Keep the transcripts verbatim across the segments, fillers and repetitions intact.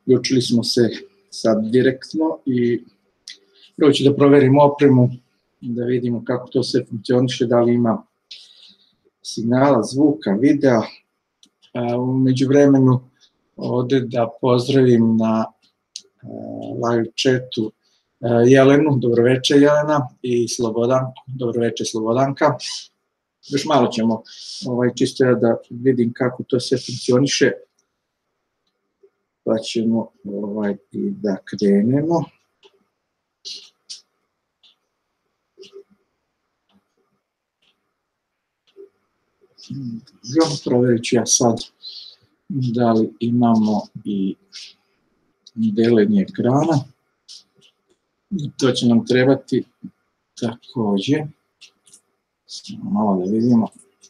uključili smo se sad direktno i prvo ću da proverim opremu, da vidimo kako to sve funkcioniše, da li ima signala, zvuka, videa. U međuvremenu ovde da pozdravim na live chatu Jelenu, dobroveče Jelena, i Slobodanku, dobroveče Slobodanka. Još malo ćemo čisto da vidim kako to sve funkcioniše, pa ćemo i da krenemo. Provjerit ću ja sad da li imamo i deljenje ekrana. To će nam trebati takođe. Samo malo da vidimo.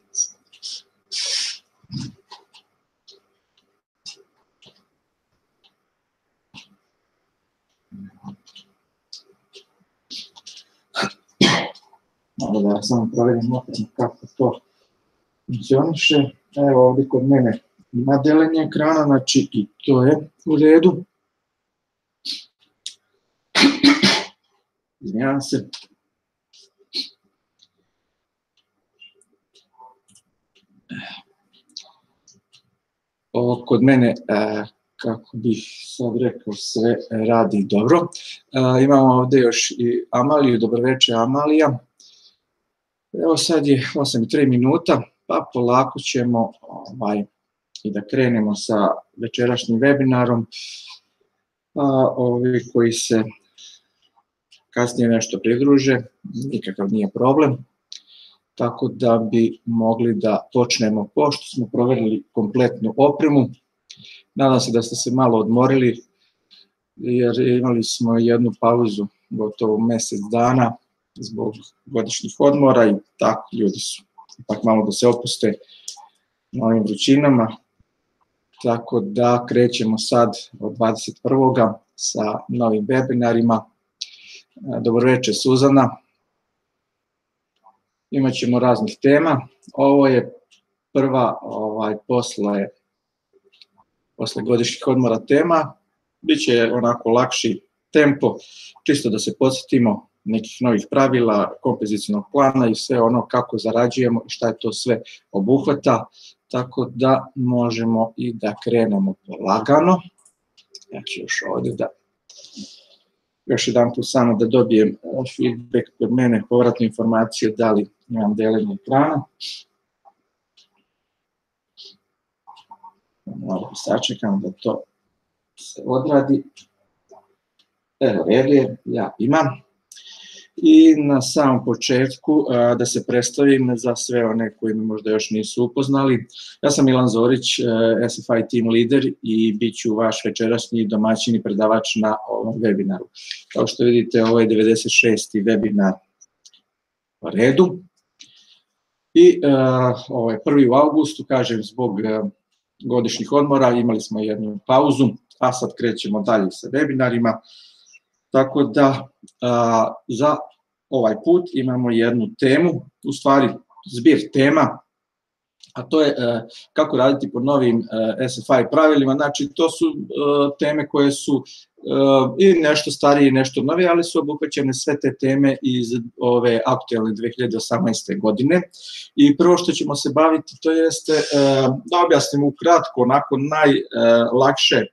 Malo da samo provjerimo kako to funkcioniše. Evo ovdje kod mene ima deljenje ekrana, znači i to je u redu. Izvinjavam se. Ovo kod mene, kako bih sad rekao, sve radi dobro. Imamo ovdje još i Amaliju, dobroveče Amalija. Evo sad je osam i tri minuta, pa polako ćemo i da krenemo sa večerašnjim webinarom. Ovi koji se kasnije nešto pridruže, nikakav nije problem, tako da bi mogli da počnemo, pošto smo provjerili kompletnu opremu. Nadam se da ste se malo odmorili, jer imali smo jednu pauzu, gotovo mesec dana, zbog godišnjih odmora i tako ljudi su ipak malo da se opuste na ovim vrućinama. Tako da krećemo sad od dvadeset prvog sa novim webinarima. Dobroveče Suzana. Imaćemo raznih tema. Ovo je prva posle godišnjih odmora tema. Biće onako lakši tempo, čisto da se podsjetimo nekih novih pravila, kompozicionog plana i sve ono kako zarađujemo i šta je to sve obuhvata, tako da možemo i da krenemo polagano. Ja ću još ovdje da, još jedan put samo da dobijem feedback kod mene, povratnu informaciju da li imam deljenje ekrana. Malo sačekam da to se odradi. Evo, red je, ja imam. I na samom početku da se predstavim za sve one koji me možda još nisu upoznali. Ja sam Milan Zorić, S F I team leader i bit ću vaš večerašnji domaćin i predavač na ovom webinaru. Kao što vidite, ovo je devedeset šesti webinar po redu. I ovo je prvi u avgustu, kažem, zbog godišnjih odmora, imali smo jednu pauzu, a sad krećemo dalje sa webinarima. Tako da za ovaj put imamo jednu temu, u stvari zbir tema, a to je kako raditi po novim S F I pravilima. Znači, to su teme koje su i nešto starije i nešto novije, ali su obuhvaćene sve te teme iz ove aktuelne dve hiljade osamnaeste. godine. I prvo što ćemo se baviti, to jeste da objasnimo ukratko, onako najlakše,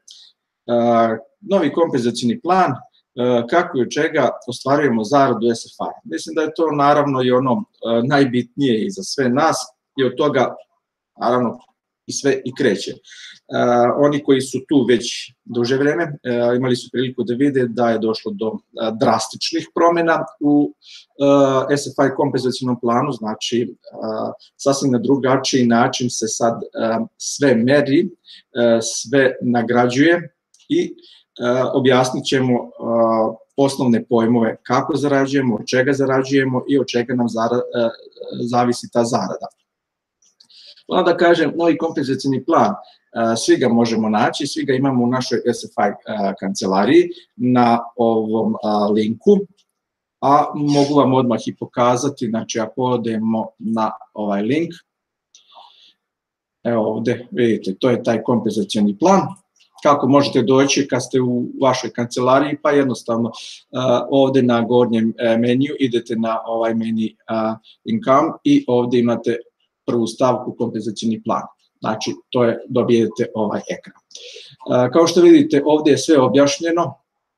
novi kompenzacioni plan, kako i od čega ostvarujemo zaradu S F I. Mislim da je to naravno i ono najbitnije i za sve nas i od toga naravno i sve i kreće. Oni koji su tu već duže vreme imali su priliku da vide da je došlo do drastičnih promjena u S F I kompenzacionom planu, znači sasvim na drugačiji način se sad sve meri, sve nagrađuje i objasnit ćemo osnovne pojmove kako zarađujemo, od čega zarađujemo i od čega nam zavisi ta zarada. Onda da kažem, novi kompenzacioni plan, svi ga možemo naći, svi ga imamo u našoj S F I kancelariji na ovom linku, a mogu vam odmah i pokazati, znači ako odemo na ovaj link, evo ovde, vidite, to je taj kompenzacioni plan. kako možete doći kad ste u vašoj kancelariji, pa jednostavno ovde na gornjem meniju idete na ovaj meni income i ovde imate prvu stavku kompenzacioni plan. Znači, to je, dobijete ovaj ekran. Kao što vidite, ovde je sve objašnjeno,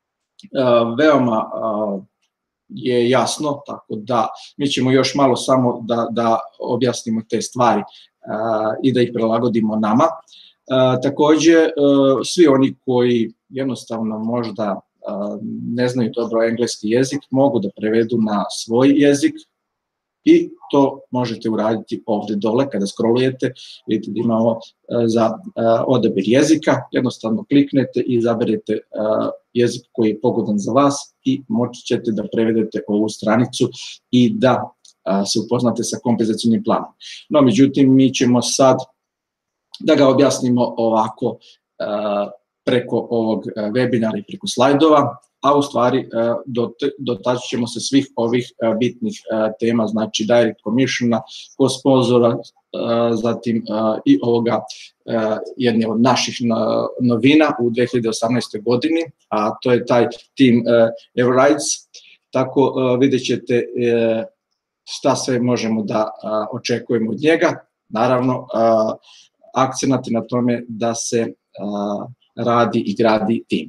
veoma je jasno, tako da mi ćemo još malo samo da, da objasnimo te stvari i da ih prilagodimo nama. Takođe, svi oni koji jednostavno možda ne znaju dobro engleski jezik, mogu da prevedu na svoj jezik i to možete uraditi ovde dole kada scrollujete, vidite da imamo za odabir jezika, jednostavno kliknete i izaberete jezik koji je pogodan za vas i moći ćete da prevedete ovu stranicu i da se upoznate sa kompenzacionim planom. No, međutim, mi ćemo sad da ga objasnimo ovako preko ovog webinara i preko slajdova, a u stvari dotaći ćemo se svih ovih bitnih tema, znači direct commissiona, co-sponzora, zatim i ovoga jedne od naših novina u dve hiljade osamnaestoj godini, a to je taj team Everrides, tako vidjet ćete šta sve možemo da očekujemo od njega, naravno akcenat na tome da se radi i gradi tim.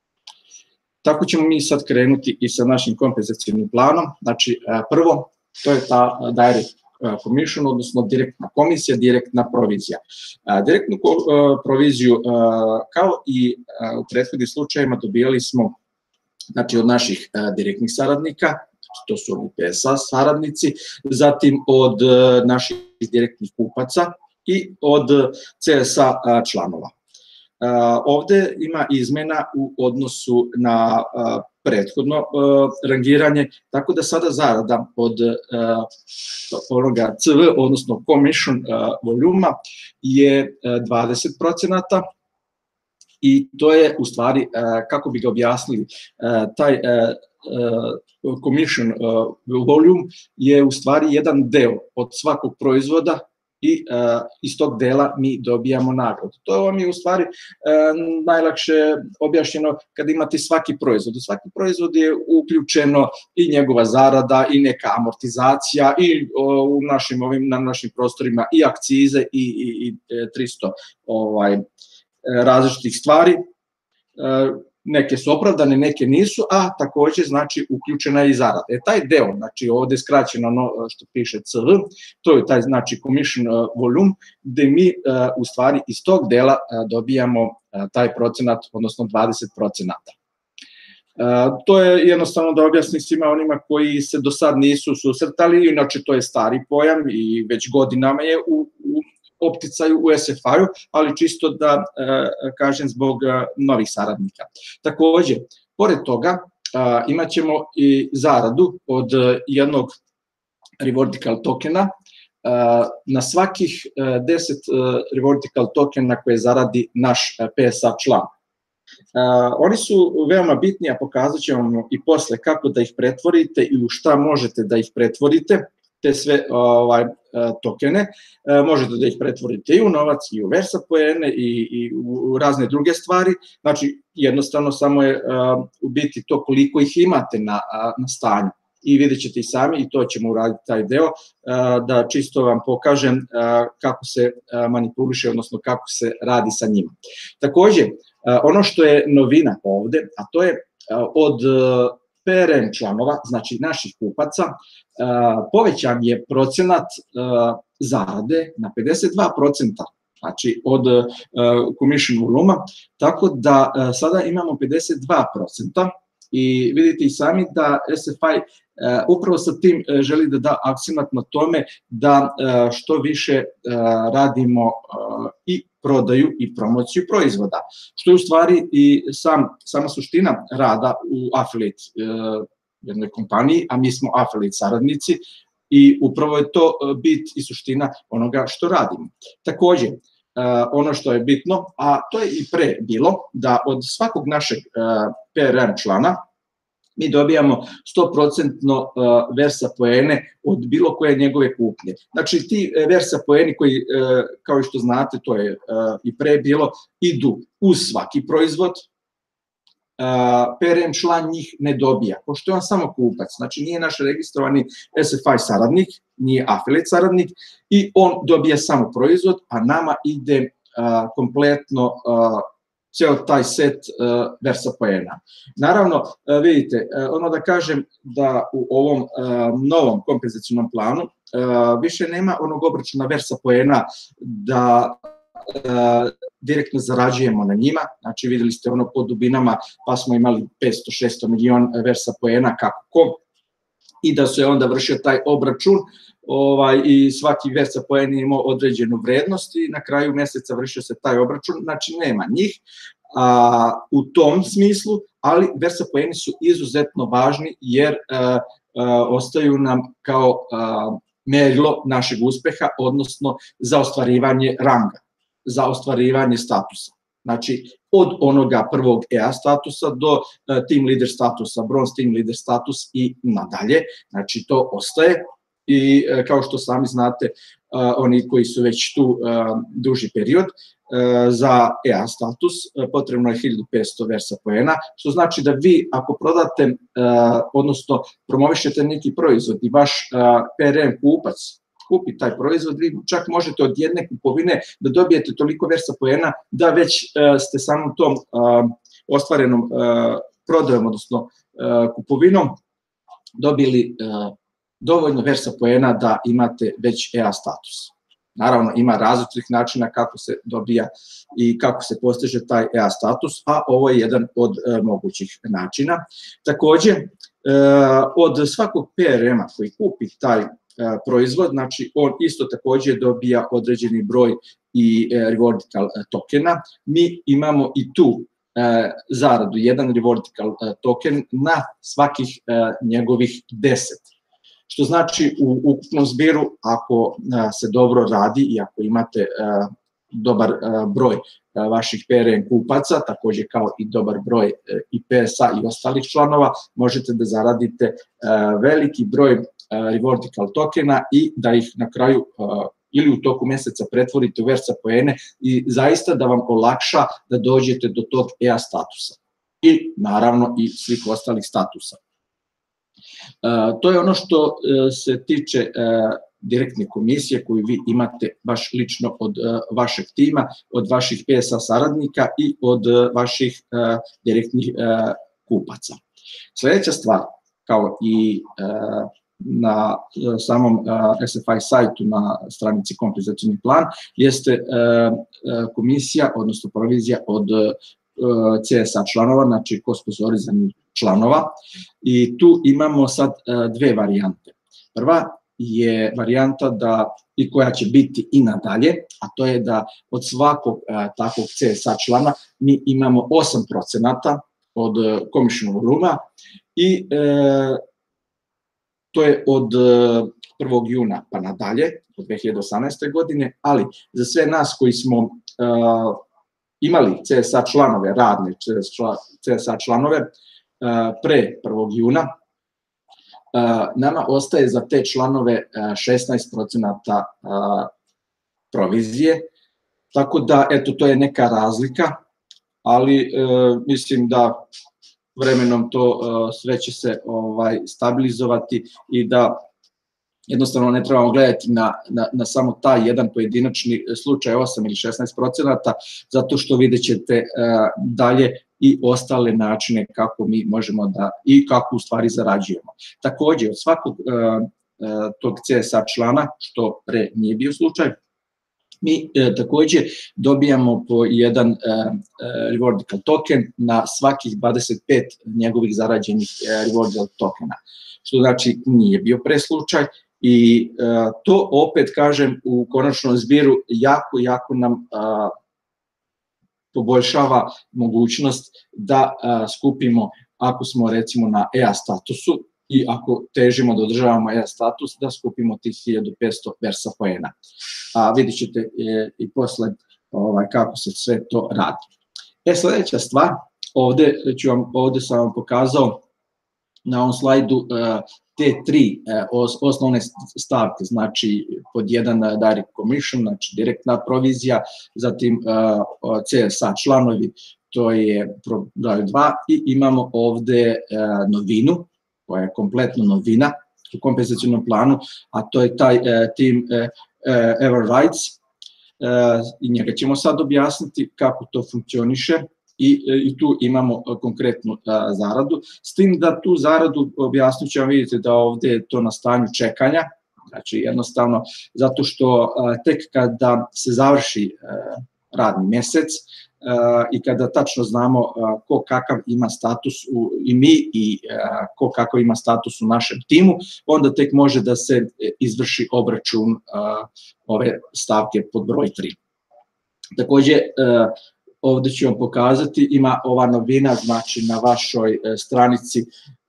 Tako ćemo mi sad krenuti i sa našim kompenzacionim planom. Znači, prvo, to je ta direct commission, odnosno direktna komisija, direktna provizija. Direktnu proviziju, kao i u prethodnim slučajima, dobijali smo znači, od naših direktnih saradnika, to su P S A saradnici, zatim od naših direktnih kupaca i od C S A članova. Ovde ima izmena u odnosu na prethodno rangiranje, tako da sada zarada od onoga C V, odnosno commission voluma, je dvadeset procenata i to je u stvari, kako bi ga objasnili, taj commission volume je u stvari jedan deo od svakog proizvoda i iz tog dela mi dobijamo nagradu. To vam je u stvari najlakše objašnjeno kada imate svaki proizvod. U svaki proizvod je uključeno i njegova zarada i neka amortizacija i u našim, ovim, na našim prostorima i akcize i, i, i tristo ovaj, različitih stvari. Neke su opravdane, neke nisu, a takođe znači uključena je i zarada. E taj deo, znači ovde skraćeno ono što piše C V, to je taj znači commission volume, gde mi u stvari iz tog dela dobijamo taj procenat, odnosno dvadeset procenata. To je jednostavno da objasnim svima onima koji se do sad nisu susretali, inače to je stari pojam i već godinama je u, u opticaju u S F A-u, ali čisto da kažem zbog novih saradnika. Takođe, pored toga imat ćemo i zaradu od jednog rewardical tokena na svakih deset rewardical tokena koje zaradi naš P S A član. Oni su veoma bitni, a pokazat ćemo vam i posle kako da ih pretvorite i u šta možete da ih pretvorite, te sve ovaj, tokene, možete da ih pretvorite i u novac, i u Versa poene, i, i u razne druge stvari, znači jednostavno samo je u biti to koliko ih imate na, na stanju. I vidjet ćete i sami, i to ćemo uraditi taj deo, da čisto vam pokažem kako se manipuliše, odnosno kako se radi sa njima. Takođe, ono što je novina ovde, a to je od P R M članova, znači naših kupaca, povećan je procenat zarade na pedeset dva procenta, znači od commission voluma, tako da sada imamo pedeset dva procenta i vidite i sami da S F I upravo sa tim želi da da akcenat na tome da što više radimo i prodaju i promociju proizvoda, što je u stvari i sam, sama suština rada u affiliate jednoj kompaniji, a mi smo affiliate saradnici i upravo je to bit i suština onoga što radimo. Takođe, ono što je bitno, a to je i pre bilo, da od svakog našeg P R M člana mi dobijamo sto posto Versa poene od bilo koje njegove kupnje. Znači ti Versa poeni koji, kao što znate, to je i pre bilo, idu uz svaki proizvod, P R M član njih ne dobija, pošto je on samo kupac, znači nije naš registrovani S F I saradnik, nije affiliate saradnik i on dobija samo proizvod, a nama ide kompletno ceo taj set Versa poena. Naravno, vidite, ono da kažem da u ovom novom kompenzacionom planu više nema onog obračuna Versa poena da direktno zarađujemo na njima, znači videli ste ono po dubinama, pa smo imali petsto šesto milion Versa poena kako ko, i da se onda vršio taj obračun i svaki Versa poen je imao određenu vrednost i na kraju meseca vršio se taj obračun, znači nema njih u tom smislu, ali Versa poeni su izuzetno važni jer ostaju nam kao merilo našeg uspeha, odnosno za ostvarivanje ranga, za ostvarivanje statusa. Znači, od onoga prvog E A statusa do team leader statusa, bronze team leader status i nadalje. Znači, to ostaje i kao što sami znate, oni koji su već tu duži period, za E A status potrebno je hiljadu petsto Versa poena, što znači da vi ako prodate, odnosno promovišete neki proizvod i vaš P R M kupac kupi taj proizvod, vi čak možete od jedne kupovine da dobijete toliko Versa poena da već ste samom tom ostvarenom prodajom, odnosno kupovinom, dobili dovoljno Versa poena da imate već E A status. Naravno, ima različitih načina kako se dobija i kako se postiže taj E A status, a ovo je jedan od mogućih načina. Takođe, od svakog P R M-a koji kupi taj proizvod, znači on isto takođe dobija određeni broj i rewardical tokena. Mi imamo i tu zaradu, jedan rewardical token na svakih njegovih deset. Što znači u ukupnom zbiru, ako se dobro radi i ako imate dobar broj vaših P R M kupaca, takođe kao i dobar broj I P S-a i ostalih članova, možete da zaradite veliki broj rewardical tokena i da ih na kraju ili u toku meseca pretvorite u Versa poene i zaista da vam olakša da dođete do tog E A statusa i naravno i svih ostalih statusa. To je ono što se tiče direktne komisije koju vi imate baš lično od vašeg tima, od vaših P S A saradnika i od vaših direktnih kupaca. Sledeća stvar, kao i na samom S F I sajtu na stranici kompenzacioni plan, jeste komisija, odnosno provizija od C S A članova, znači ko sponzorizani članova, i tu imamo sad dve varijante. Prva je varijanta da, i koja će biti i nadalje, a to je da od svakog takvog C S A člana mi imamo osam procenata od commission voluma i to je od prvog juna pa nadalje, od dve hiljade osamnaeste. godine, ali za sve nas koji smo imali C S A članove, radne C S A članove pre prvog juna, nama ostaje za te članove šesnaest procenata provizije, tako da, eto, to je neka razlika, ali mislim da vremenom to sve će se stabilizovati i da jednostavno ne trebamo gledati na samo taj jedan pojedinačni slučaj osam ili šesnaest procenata, zato što vidjet ćete dalje i ostale načine kako mi možemo da, i kako u stvari zarađujemo. Takođe, od svakog tog C S A člana, što pre nije bio slučaj, mi takođe dobijamo po jedan rewardical token na svakih dvadeset pet njegovih zarađenih rewardical tokena, što znači nije bio pre slučaj i to opet kažem u konačnom zbiru jako, jako nam poboljšava mogućnost da skupimo, ako smo recimo na E A statusu i ako težimo da održavamo E A status, da skupimo tih hiljadu petsto Versa poena. A vidjet ćete i posle kako se sve to radi. E, sledeća stvar, ovde sam vam pokazao na ovom slajdu te tri osnovne stavke, znači pod jedan direct commission, znači direktna provizija, zatim C S A članovi, to je broj dva, i imamo ovde novinu, koja je kompletno novina u kompenzacionom planu, a to je taj team Ever Rights, i njega ćemo sad objasniti kako to funkcioniše. I tu imamo konkretnu zaradu, s tim da tu zaradu, objasnit ću vam, vidite da ovde je to na stanju čekanja, znači jednostavno zato što tek kada se završi radni mesec i kada tačno znamo ko kakav ima status i mi i ko kakav ima status u našem timu, onda tek može da se izvrši obračun ove stavke pod broj tri. Takođe, ovde ću vam pokazati, ima ova novina, znači na vašoj stranici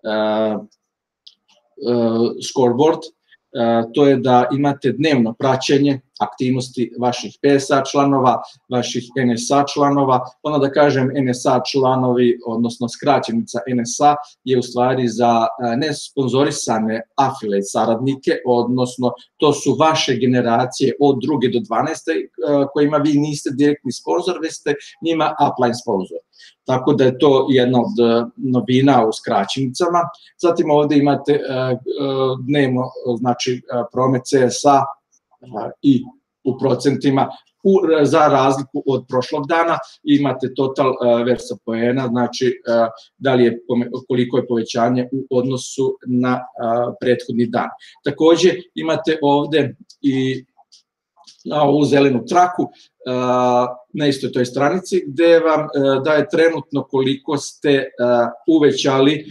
scoreboard, to je da imate dnevno praćenje aktivnosti vaših P S A članova, vaših N S A članova. Ono da kažem N S A članovi, odnosno skraćenica N S A, je u stvari za nesponzorisane affiliate saradnike, odnosno to su vaše generacije od druge do dvanaeste kojima vi niste direktni sponsor, već ste njima upline sponsor. Tako da je to jedna od novina u skraćenicama. Zatim ovde imate dnevno, znači promet C S A i u procentima, za razliku od prošlog dana imate total versa poena, znači da li je, koliko je povećanje u odnosu na prethodni dan. Takođe imate ovde i na ovu zelenu traku na istoj toj stranici gde vam daje trenutno koliko ste uvećali,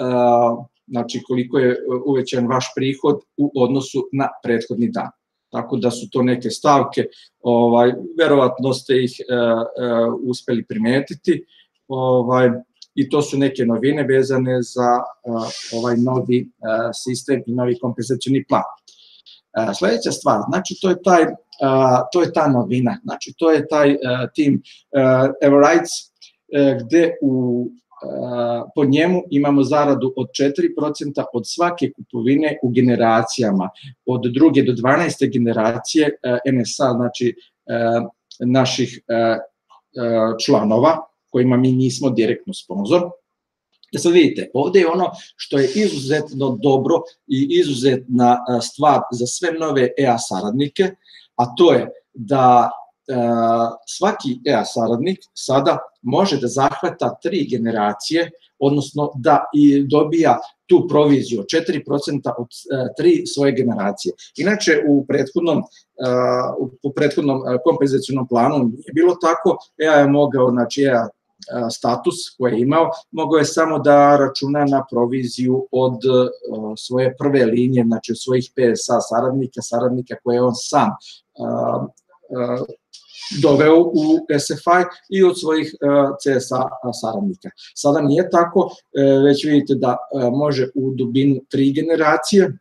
znači koliko je uvećan vaš prihod u odnosu na prethodni dan. Tako da su to neke stavke, verovatno ste ih uspeli primetiti, i to su neke novine vezane za ovaj novi sistem i novi kompenzacioni plan. Sledeća stvar, znači to je taj, to je ta novina, znači to je taj team Ever Rights, gde u po njemu imamo zaradu od četiri procenta od svake kupovine u generacijama, od druge do dvanaeste generacije N S A, znači naših članova, kojima mi nismo direktno sponsor. Da sad vidite, ovde je ono što je izuzetno dobro i izuzetna stvar za sve nove E A saradnike, a to je da svaki E A saradnik sada može da zahvata tri generacije, odnosno da i dobija tu proviziju od četiri procenta od tri svoje generacije. Inače, u prethodnom, u prethodnom kompenzacionom planu nije bilo tako, E A je mogao, znači E A status koji je imao, mogao je samo da računa na proviziju od svoje prve linije, znači od svojih P S A saradnika, saradnika koje on sam doveo u S F I i od svojih C S A saradnika. Sada nije tako, već vidite da može u dubinu tri generacije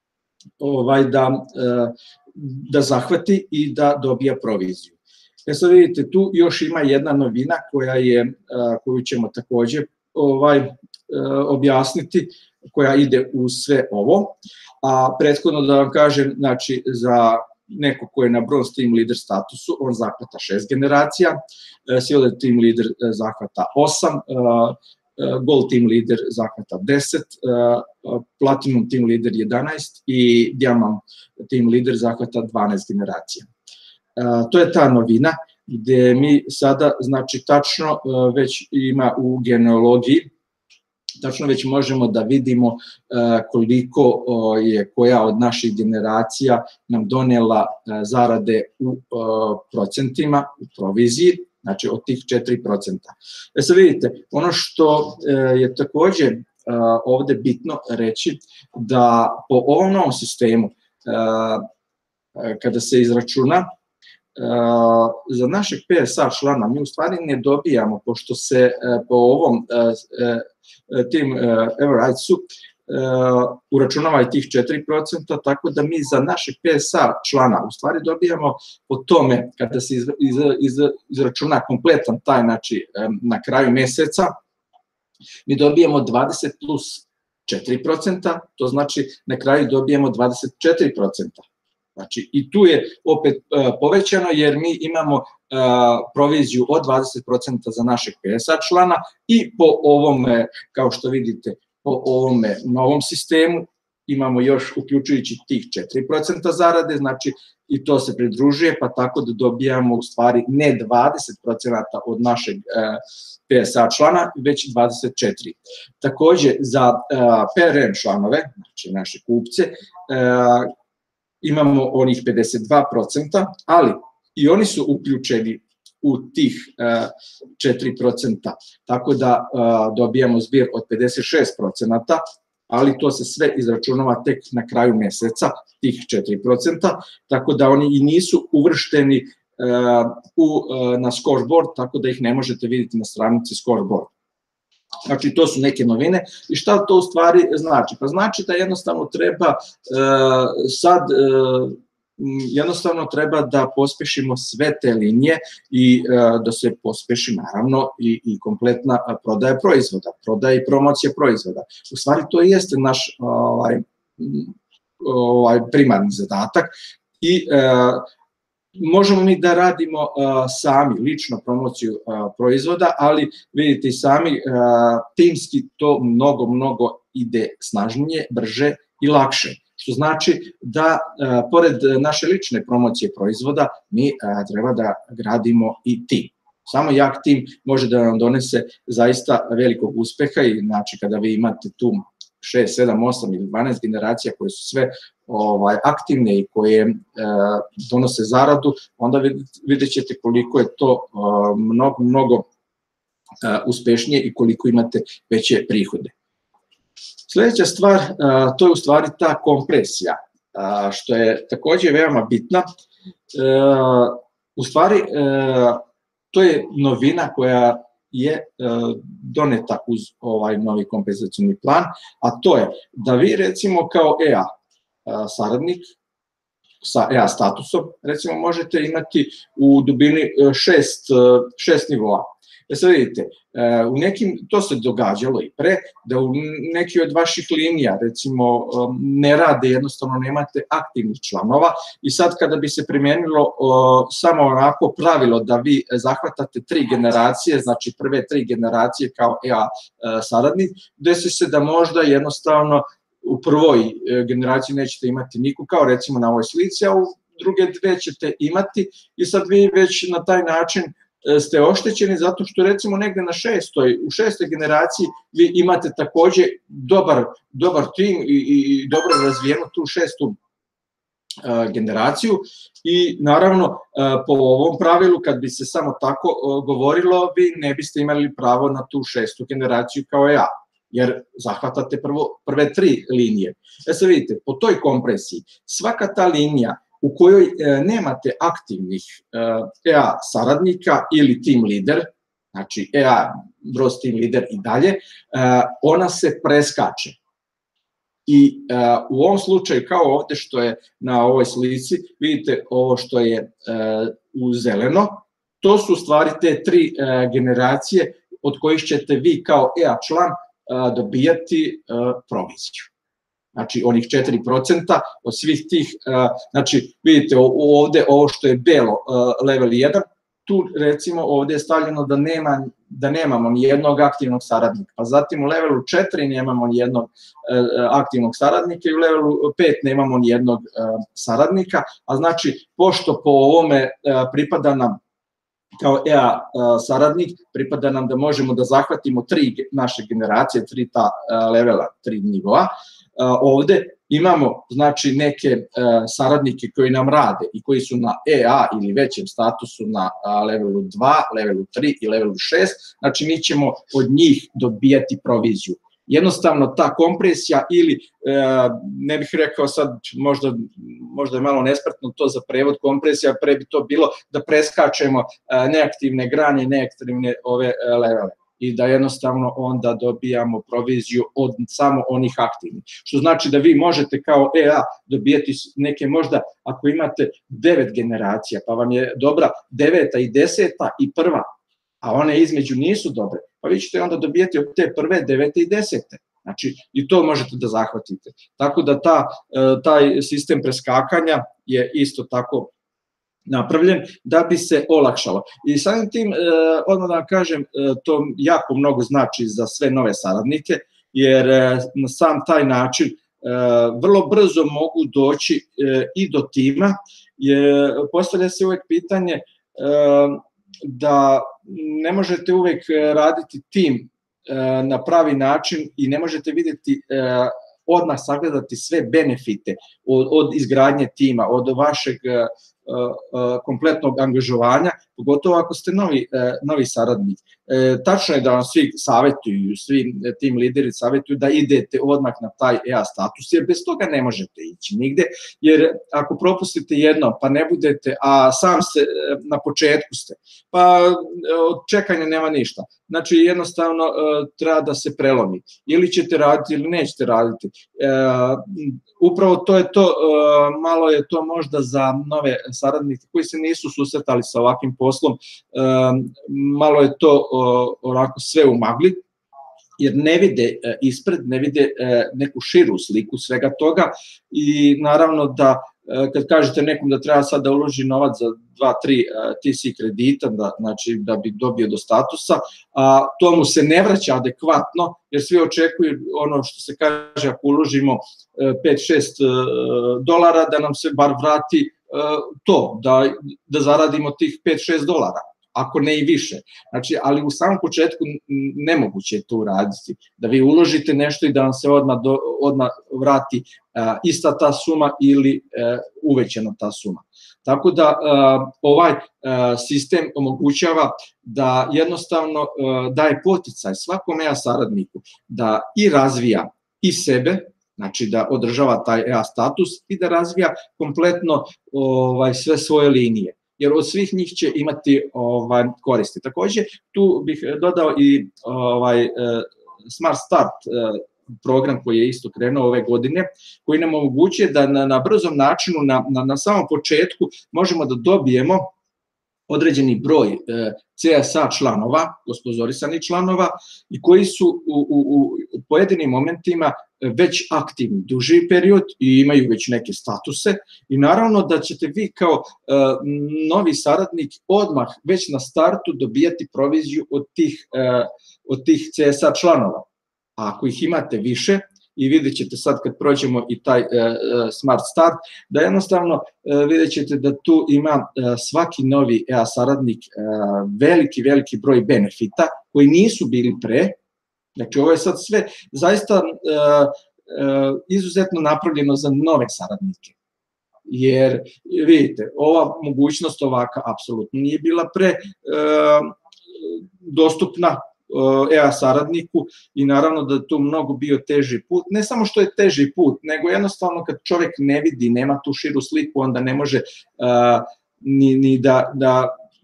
da zahvati i da dobija proviziju. E sad vidite, tu još ima jedna novina koju ćemo takođe objasniti, koja ide u sve ovo, a prethodno da vam kažem, znači za neko ko je na bronze team leader statusu, on zahvata šest generacija, silver team leader zahvata osam, gold team leader zahvata deset, platinum team leader jedanaest i diamond team leader zahvata dvanaest generacija. To je ta novina gde mi sada, znači tačno već ima u genealogiji, tačno već možemo da vidimo koliko je koja od naših generacija nam donela zarade u procentima, u proviziji, znači od tih četiri procenta. E sad vidite, ono što je takođe ovde bitno reći, da po ovom novom sistemu, kada se izračuna, za našeg P S A člana mi u stvari ne dobijamo, pošto se po ovom tim Ever Rightsu uračunava i tih četiri procenta, tako da mi za našeg P S A člana u stvari dobijamo po tome, kada se izračuna kompletan taj, znači na kraju meseca, mi dobijamo dvadeset plus četiri procenta, to znači na kraju dobijemo dvadeset četiri procenta. Znači i tu je opet povećano jer mi imamo proviziju od dvadeset procenta za našeg P S A člana i po ovome, kao što vidite, po ovome novom sistemu imamo još uključujući tih četiri procenta zarade, znači i to se pridružuje, pa tako da dobijamo u stvari ne dvadeset procenta od našeg P S A člana, već dvadeset četiri. Takođe, za P R M članove, znači naše kupce, imamo onih pedeset dva procenta, ali i oni su uključeni u tih četiri procenta, tako da dobijamo zbir od pedeset šest procenta, ali to se sve izračunava tek na kraju meseca, tih četiri procenta, tako da oni i nisu uvršteni na scoreboard, tako da ih ne možete vidjeti na stranici scoreboard. Znači, to su neke novine. I šta to u stvari znači? Pa znači da jednostavno treba sad, jednostavno treba da pospešimo sve te linije i da se pospeši naravno i kompletna prodaja proizvoda, prodaja i promocija proizvoda. U stvari to jeste naš primarni zadatak i možemo mi da radimo sami lično promociju proizvoda, ali vidite i sami timski to mnogo, mnogo ide snažnije, brže i lakše. Što znači da pored naše lične promocije proizvoda mi treba da gradimo i tim. Samo jak tim može da nam donese zaista velikog uspeha i znači kada vi imate tu šest, sedam, osam ili dvanaest generacija koje su sve aktivne i koje donose zaradu, onda vidjet ćete koliko je to mnogo, mnogo uspešnije i koliko imate veće prihode. Sledeća stvar, to je u stvari ta kompresija, što je takođe veoma bitna. U stvari, to je novina koja je doneta uz ovaj novi kompenzacioni plan, a to je da vi recimo kao E A saradnik sa E A statusom, recimo možete imati u dubini šest nivoa. Da se vidite, u nekim, to se događalo i pre, da u neki od vaših linija, recimo, ne rade, jednostavno nemate aktivnih članova i sad kada bi se primenilo samo onako pravilo da vi zahvatate tri generacije, znači prve tri generacije kao E A saradnik, desi se da možda jednostavno u prvoj generaciji nećete imati niku, kao recimo na ovoj slici, a u druge dve ćete imati i sad vi već na taj način ste oštećeni zato što recimo negde na šestoj, u šestoj generaciji vi imate takođe dobar, dobar tim i dobro razvijenu tu šestu generaciju i naravno po ovom pravilu kad bi se samo tako govorilo vi ne biste imali pravo na tu šestu generaciju kao ja, jer zahvatate prve tri linije. E sad vidite, po toj kompresiji svaka ta linija u kojoj nemate aktivnih E A saradnika ili team lider, znači E A, Bros team lider i dalje, ona se preskače. I u ovom slučaju, kao ovde što je na ovoj slici, vidite ovo što je u zeleno, to su u stvari te tri generacije od kojih ćete vi kao E A član dobijati proviziju. Znači, onih četiri procenta od svih tih, znači, vidite ovde ovo što je belo, level jedan, tu recimo ovde je stavljeno da nemamo ni jednog aktivnog saradnika, pa zatim u levelu četiri nemamo ni jednog aktivnog saradnika i u levelu pet nemamo ni jednog saradnika, a znači, pošto po ovome pripada nam kao E A saradnik, pripada nam da možemo da zahvatimo tri naše generacije, tri ta levela, tri nivoa. Ovde imamo znači neke saradnike koji nam rade i koji su na E A ili većem statusu na levelu dva, levelu tri i levelu šest, znači mi ćemo od njih dobijati proviziju. Jednostavno ta kompresija ili, ne bih rekao sad, možda je malo nespretno to za prevod kompresija, pre bi to bilo da preskačemo neaktivne grane i neaktivne ove levele i da jednostavno onda dobijamo proviziju od samo onih aktivnih. Što znači da vi možete kao E A dobijati neke možda, ako imate devet generacija, pa vam je dobra deveta i deseta i prva, a one između nisu dobre, pa vi ćete onda dobijati od te prve, devete i desete. Znači, i to možete da zahvatite. Tako da ta, taj sistem preskakanja je isto tako napravljen da bi se olakšalo. I samim tim, odmah da vam kažem, to jako mnogo znači za sve nove saradnike, jer na sam taj način vrlo brzo mogu doći i do tima, jer postavlja se uvek pitanje da ne možete uvek raditi tim na pravi način i ne možete videti odmah sagledati sve benefite od izgradnje tima, od vašeg kompletnog angažovanja, pogotovo ako ste novi, novi saradnik. Tačno je da vam svi savjetuju, svi tim lideri savjetuju da idete odmah na taj E A status, jer bez toga ne možete ići nigde, jer ako propustite jedno, pa ne budete, a sam se na početku ste, pa od čekanja nema ništa. Znači jednostavno treba da se prelomi. Ili ćete raditi ili nećete raditi. Upravo to je to, malo je to možda za nove saradnike koji se nisu susretali sa ovakvim poslom, malo je to onako sve u magli, jer ne vide ispred, ne vide neku širu sliku svega toga i naravno da kad kažete nekom da treba sad da uloži novac za dva, tri T C kredita, da, znači da bi dobio do statusa, a to mu se ne vraća adekvatno, jer svi očekuju ono što se kaže, ako uložimo pet šest dolara, da nam se bar vrati to, da, da zaradimo tih pet šest dolara, ako ne i više. Znači, ali u samom početku nemoguće je to uraditi, da vi uložite nešto i da vam se odmah, do, odmah vrati a, ista ta suma ili a, uvećana ta suma. Tako da a, ovaj a, sistem omogućava da jednostavno a, daje poticaj svakom E A saradniku da i razvija i sebe, znači da održava taj E A status i da razvija kompletno ovaj, sve svoje linije, jer od svih njih će imati ovaj, koristi. Takođe, tu bih dodao i ovaj, Smart Start program koji je isto krenuo ove godine, koji nam omogućuje da na, na brzom načinu, na, na, na samom početku možemo da dobijemo određeni broj C S A članova, gospodzorisanih članova, i koji su u, u, u pojedinim momentima već aktivni duži period i imaju već neke statuse i naravno da ćete vi kao uh, novi saradnik odmah već na startu dobijati proviziju od tih, uh, od tih C S A članova. A ako ih imate više, i vidjet ćete sad kad prođemo i taj uh, Smart Start, da jednostavno uh, vidjet ćete da tu ima uh, svaki novi E A saradnik uh, veliki, veliki broj benefita koji nisu bili pre. Znači, ovo je sad sve zaista uh, uh, izuzetno napravljeno za nove saradnike. Jer, vidite, ova mogućnost ovaka apsolutno nije bila pre uh, dostupna E A saradniku i naravno da je tu mnogo bio teži put, ne samo što je teži put, nego jednostavno kad čovjek ne vidi, nema tu širu sliku, onda ne može uh, ni, ni da, da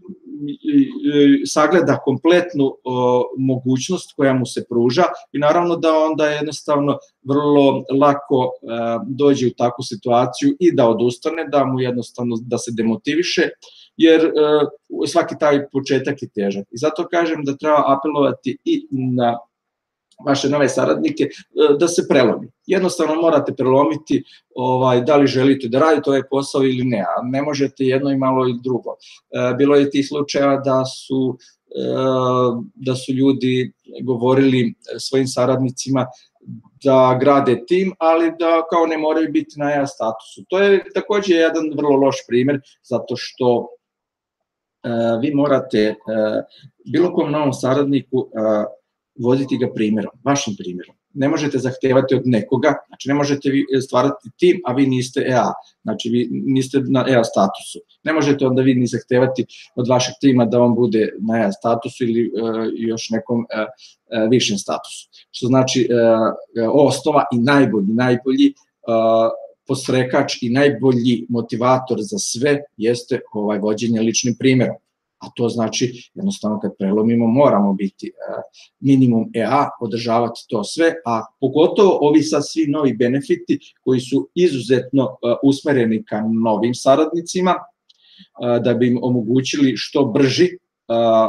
sagleda kompletnu uh, mogućnost koja mu se pruža i naravno da onda jednostavno vrlo lako uh, dođe u takvu situaciju i da odustane, da mu jednostavno da se demotiviše, jer uh, svaki taj početak je težak. I zato kažem da treba apelovati i na vaše nove saradnike uh, da se prelomi. Jednostavno morate prelomiti ovaj, da li želite da radite ovaj posao ili ne, a ne možete jedno i malo i drugo. Uh, bilo je tih slučaja da su, uh, da su ljudi govorili svojim saradnicima da grade tim, ali da kao ne moraju biti na E A statusu. To je takođe jedan vrlo loš primer, zato što Uh, vi morate uh, bilo kom novom saradniku uh, voditi ga primjerom, vašim primjerom. Ne možete zahtevati od nekoga, znači ne možete vi stvarati tim, a vi niste E A, znači vi niste na E A statusu. Ne možete onda vi ni zahtevati od vašeg tima da on bude na E A statusu ili uh, još nekom uh, uh, višem statusu. Što znači uh, osnova i najbolji, najbolji uh, podstrekač i najbolji motivator za sve jeste ovaj vođenje ličnim primjerom. A to znači, jednostavno kad prelomimo, moramo biti uh, minimum E A, održavati to sve, a pogotovo ovi sad svi novi benefiti koji su izuzetno uh, usmereni ka novim saradnicima, uh, da bi im omogućili što brži uh,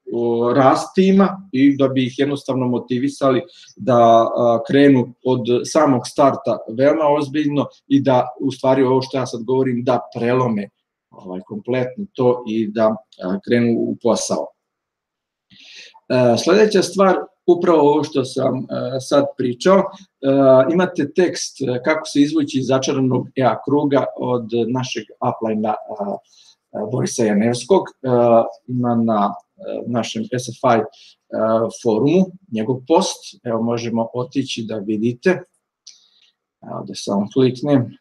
rast tima i da bi ih jednostavno motivisali da krenu od samog starta veoma ozbiljno i da, u stvari ovo što ja sad govorim, da prelome ovaj, kompletno to i da krenu u posao. Sljedeća stvar, upravo ovo što sam sad pričao, imate tekst kako se izvući iz začaranog E A kruga od našeg uplina Borisa Janevskog, ima na našem S F I forumu, njegov post, evo možemo otići da vidite, evo da samo kliknem.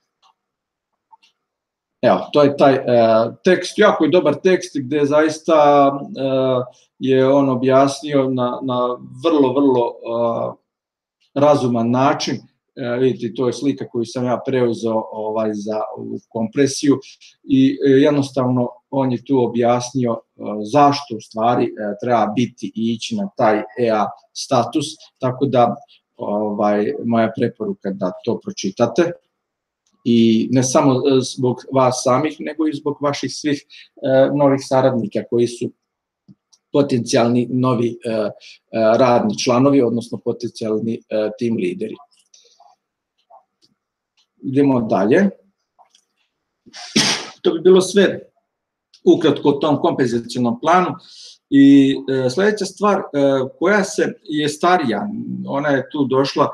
Evo, to je taj tekst, jako je dobar tekst gde zaista je on objasnio na, na vrlo, vrlo razuman način. Vidite, to je slika koju sam ja preuzeo ovaj, za kompresiju i jednostavno on je tu objasnio zašto u stvari treba biti i ići na taj E A status, tako da ovaj, moja preporuka da to pročitate. I ne samo zbog vas samih, nego i zbog vaših svih e, novih saradnika koji su potencijalni novi e, radni članovi, odnosno potencijalni e, tim lideri. Idemo dalje. To bi bilo sve ukratko o tom kompenzacionom planu. I e, sljedeća stvar e, koja se je starija, ona je tu došla,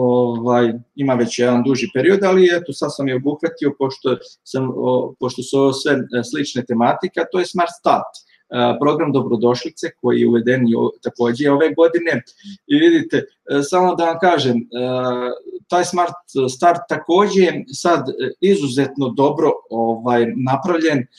ovaj, ima već jedan duži period, ali eto sad sam je obuhvatio pošto, sam, o, pošto su ovo sve slične tematike, to je Smart Start, e, program dobrodošlice koji je uveden takođe ove godine. I vidite, e, samo da vam kažem, e, taj Smart Start takođe je sad izuzetno dobro ovaj, napravljen e,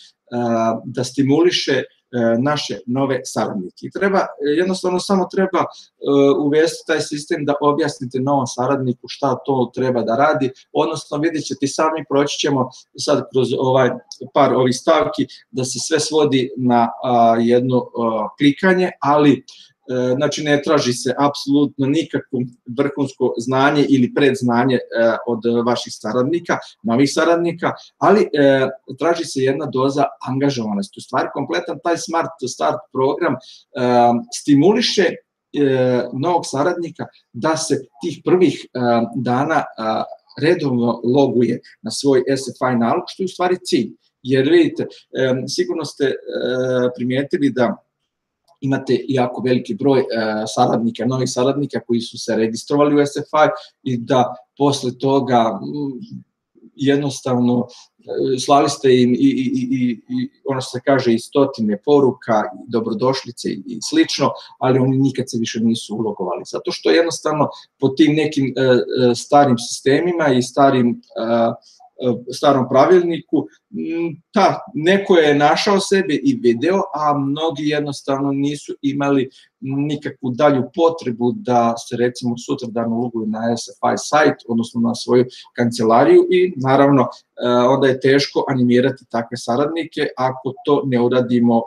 da stimuliše naše nove saradnike. I treba, jednostavno samo treba uh, uvesti taj sistem da objasnite novom saradniku šta to treba da radi, odnosno vidjet ćete sami, proći ćemo sad kroz ovaj par ovih stavki da se sve svodi na uh, jedno uh, klikanje, ali znači ne traži se apsolutno nikakvo vrhunsko znanje ili predznanje od vaših saradnika, novih saradnika, ali traži se jedna doza angažovanosti. U stvari, kompletan taj Smart Start program stimuliše novog saradnika da se tih prvih dana redovno loguje na svoj S F I nalog, što je u stvari cilj. Jer vidite, sigurno ste primijetili da imate jako veliki broj e, saradnika, novih saradnika koji su se registrovali u S F I i da posle toga m, jednostavno e, slali ste im i, i, i, i ono što se kaže i stotine poruka, i dobrodošlice i, i slično, ali oni nikad se više nisu ulogovali. Zato što jednostavno po tim nekim e, e, starim sistemima i starim e, starom pravilniku, ta, neko je našao sebe i video, a mnogi jednostavno nisu imali nikakvu dalju potrebu da se recimo sutradan uloguju na S F I sajt, odnosno na svoju kancelariju i naravno onda je teško animirati takve saradnike ako to ne uradimo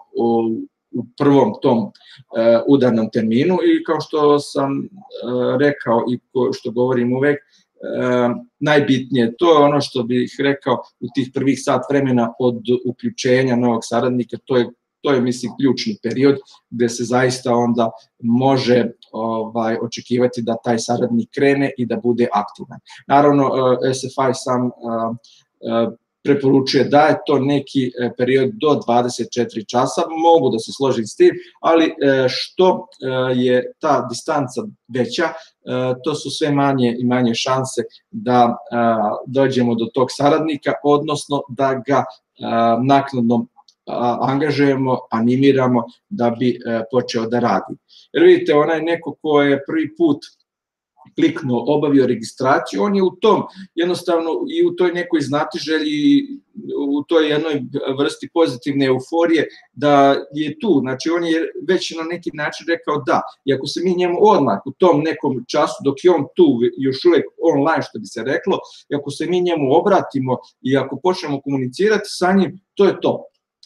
u prvom tom udarnom terminu i kao što sam rekao i što govorim uvek, E, najbitnije, to je ono što bih rekao u tih prvih sat vremena od uključenja novog saradnika, to je, to je mislim ključni period gde se zaista onda može ovaj, očekivati da taj saradnik krene i da bude aktivan. Naravno, S F I sam a, a, preporučuje da je to neki period do dvadeset četiri časa, mogu da se složim s tim, ali što je ta distanca veća, to su sve manje i manje šanse da dođemo do tog saradnika, odnosno da ga naknadno angažujemo, animiramo da bi počeo da radi. Jer vidite, onaj neko ko je prvi put kliknuo, obavio registraciju, on je u tom, jednostavno i u toj nekoj znatiželji, u toj jednoj vrsti pozitivne euforije da je tu, znači on je već na neki način rekao da, i ako se mi njemu odmah u tom nekom času, dok je on tu još uvek online, što bi se reklo, i ako se mi njemu obratimo i ako počnemo komunicirati sa njim, to je to.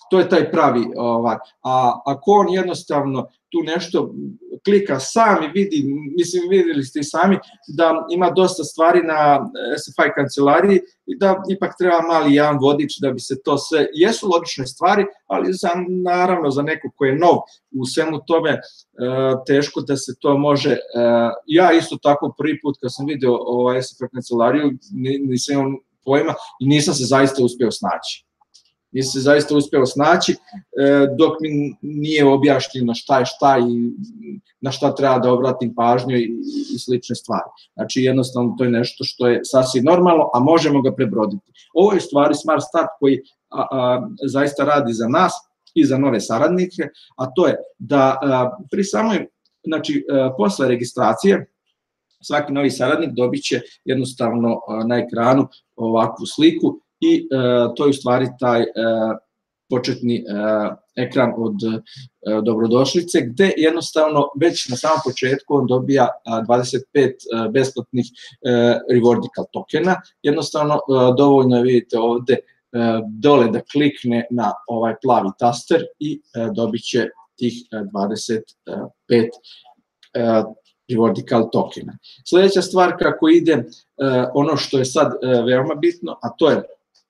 to je taj pravi, ovaj, a ako on jednostavno tu nešto klika sam i vidi, mislim vidjeli ste i sami da ima dosta stvari na S F I kancelariji i da ipak treba mali jedan vodič da bi se to sve, jesu logične stvari, ali za, naravno za neko ko je nov u svemu tome teško da se to može, ja isto tako prvi put kad sam vidio ovaj S F I kancelariju nisam imao pojma i nisam se zaista uspeo snaći. Nisam se zaista uspeo snaći dok mi nije objašnjeno šta je šta i na šta treba da obratim pažnju i slične stvari. Znači jednostavno to je nešto što je sasvim normalno, a možemo ga prebroditi. Ovo je u stvari Smart Start koji zaista radi za nas i za nove saradnike, a to je da pri samoj, znači posle registracije, svaki novi saradnik dobit će jednostavno na ekranu ovakvu sliku i to je u stvari taj početni ekran od dobrodošlice, gde jednostavno već na samom početku on dobija dvadeset pet besplatnih Rewardical tokena. Jednostavno dovoljno je, vidite ovde, dole da klikne na ovaj plavi taster i dobit će tih dvadeset pet Rewardical tokena. Sljedeća stvar kako ide, ono što je sad veoma bitno, a to je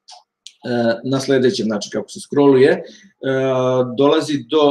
na sljedećem, znači kako se scrolluje, dolazi do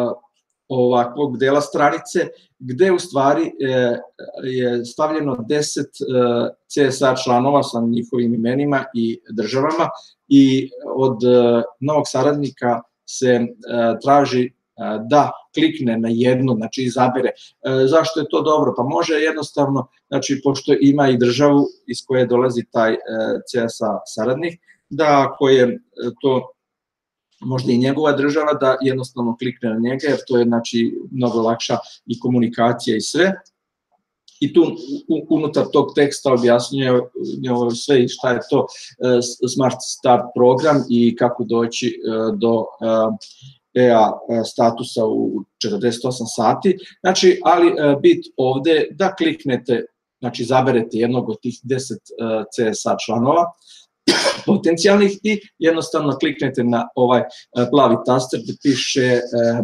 ovakvog dela stranice gde u stvari je stavljeno deset C S A članova sa njihovim imenima i državama i od novog saradnika se traži da klikne na jednu, znači izabere. Zašto je to dobro? Pa može jednostavno, znači pošto ima i državu iz koje dolazi taj C S A saradnik, da ako je to možda i njegova država, da jednostavno klikne na njega, jer to je znači mnogo lakša i komunikacija i sve. I tu unutar tog teksta objašnjuje sve i šta je to Smart Start program i kako doći do E A statusa u četrdeset osam sati. Znači, ali bit ovde da kliknete, znači zaberete jednog od tih deset C S A članova potencijalnih i jednostavno kliknete na ovaj plavi taster gde piše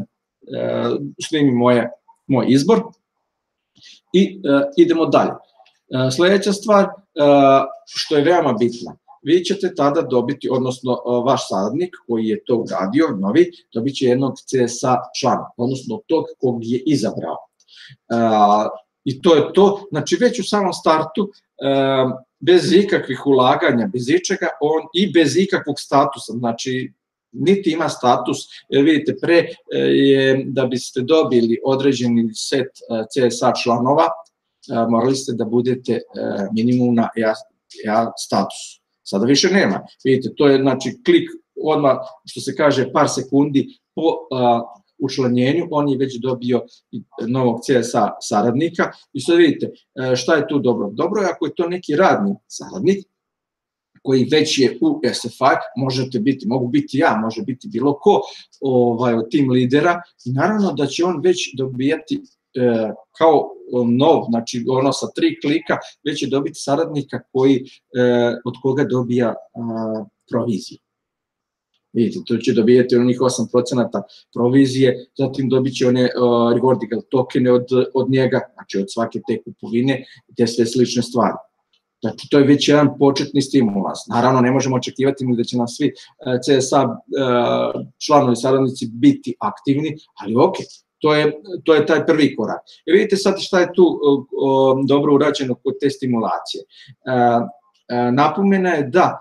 snimi moj izbor i idemo dalje. Sljedeća stvar što je veoma bitna, vi ćete tada dobiti, odnosno vaš saradnik koji je to uradio, novi, dobit će jednog C S A člana, odnosno tog kog je izabrao. I to je to, znači već u samom startu, bez ikakvih ulaganja, bez ičega, on i bez ikakvog statusa, znači niti ima status, jer vidite, pre je da biste dobili određeni set C S A članova, morali ste da budete minimum na E A statusu. Sada više nema. Vidite, to je znači klik odmah, što se kaže, par sekundi po učlanjenju, on je već dobio novog C S A saradnika i sad vidite šta je tu dobro. Dobro je ako je to neki radni saradnik koji već je u S F I, možete biti, mogu biti ja, može biti bilo ko od tim lidera i naravno da će on već dobijati kao nov, znači ono sa tri klika, već će dobiti saradnika koji, od koga dobija proviziju. Vidite, to će dobijati onih osam procenata provizije, zatim dobit će one Rewardical tokene od njega, znači od svake te kupovine i te sve slične stvari. Znači, to je već jedan početni stimulans. Naravno, ne možemo očekivati ni da će nam svi C S A članovi saradnici biti aktivni, ali ok, to je taj prvi korak. I vidite sad šta je tu dobro urađeno kod te stimulacije. Napomena je da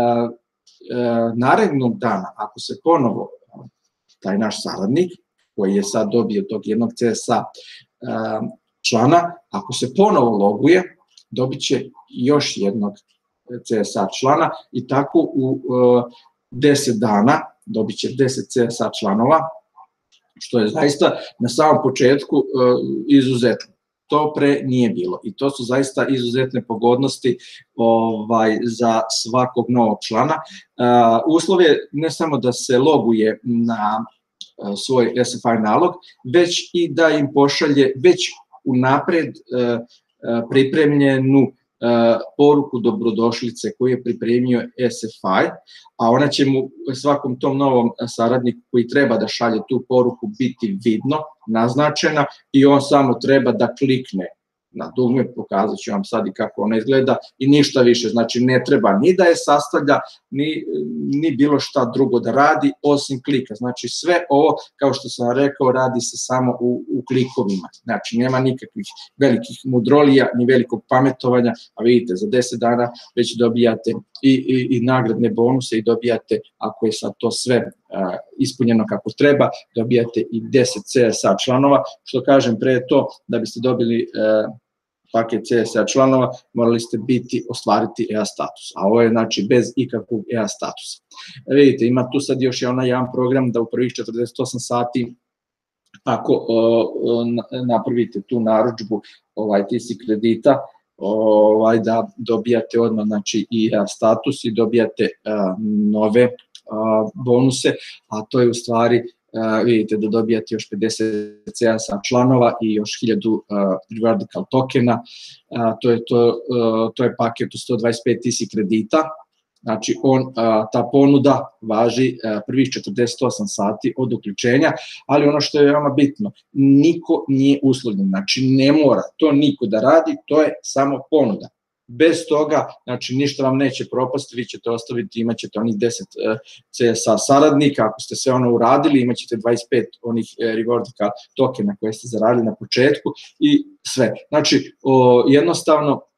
narednog dana, ako se ponovo taj naš saradnik, koji je sad dobio tog jednog C S A člana, ako se ponovo loguje, dobit će još jednog C S A člana i tako u deset dana dobit će deset C S A članova, što je zaista na samom početku izuzetno. To pre nije bilo i to su zaista izuzetne pogodnosti za svakog novog člana. Uslov je ne samo da se loguje na svoj S F I nalog, već i da im pošalje već unapred pripremljenu poruku dobrodošlice koju je pripremio S F I, a ona će mu svakom tom novom saradniku koji treba da šalje tu poruku biti vidno, naznačena i on samo treba da klikne na dugme, pokazat ću vam sad i kako ona izgleda i ništa više, znači ne treba ni da je sastavlja, ni, ni bilo šta drugo da radi osim klika, znači sve ovo, kao što sam rekao, radi se samo u, u klikovima, znači nema nikakvih velikih mudrolija, ni velikog pametovanja, a vidite, za deset dana već dobijate i, i, i nagradne bonuse i dobijate, ako je sad to sve uh, ispunjeno kako treba, dobijate i deset C S A članova, što kažem pre to, da biste dobili uh, paket C S A članova, morali ste biti, ostvariti E A status, a ovo je znači bez ikakvog E A statusa. Vidite, ima tu sad još onaj jedan program da u prvih četrdeset osam sati, ako o, o, napravite tu narudžbu ovaj, T C kredita, ovaj, da dobijate odmah znači, i E A status i dobijate a, nove a, bonuse, a to je u stvari Uh, vidite da dobijate još pedeset C S A članova i još hiljadu uh, vertical tokena, uh, to, je to, uh, to je paket u sto dvadeset pet T C kredita, znači on, uh, ta ponuda važi uh, prvih četrdeset osam sati od uključenja, ali ono što je veoma bitno, niko nije uslovljen, znači ne mora to niko da radi, to je samo ponuda. Bez toga, znači ništa vam neće propasti, vi ćete ostaviti, imat ćete onih deset C S A saradnika, ako ste sve ono uradili, imat ćete dvadeset pet onih rewardika tokena koje ste zaradili na početku i sve. Znači, o, jednostavno, o,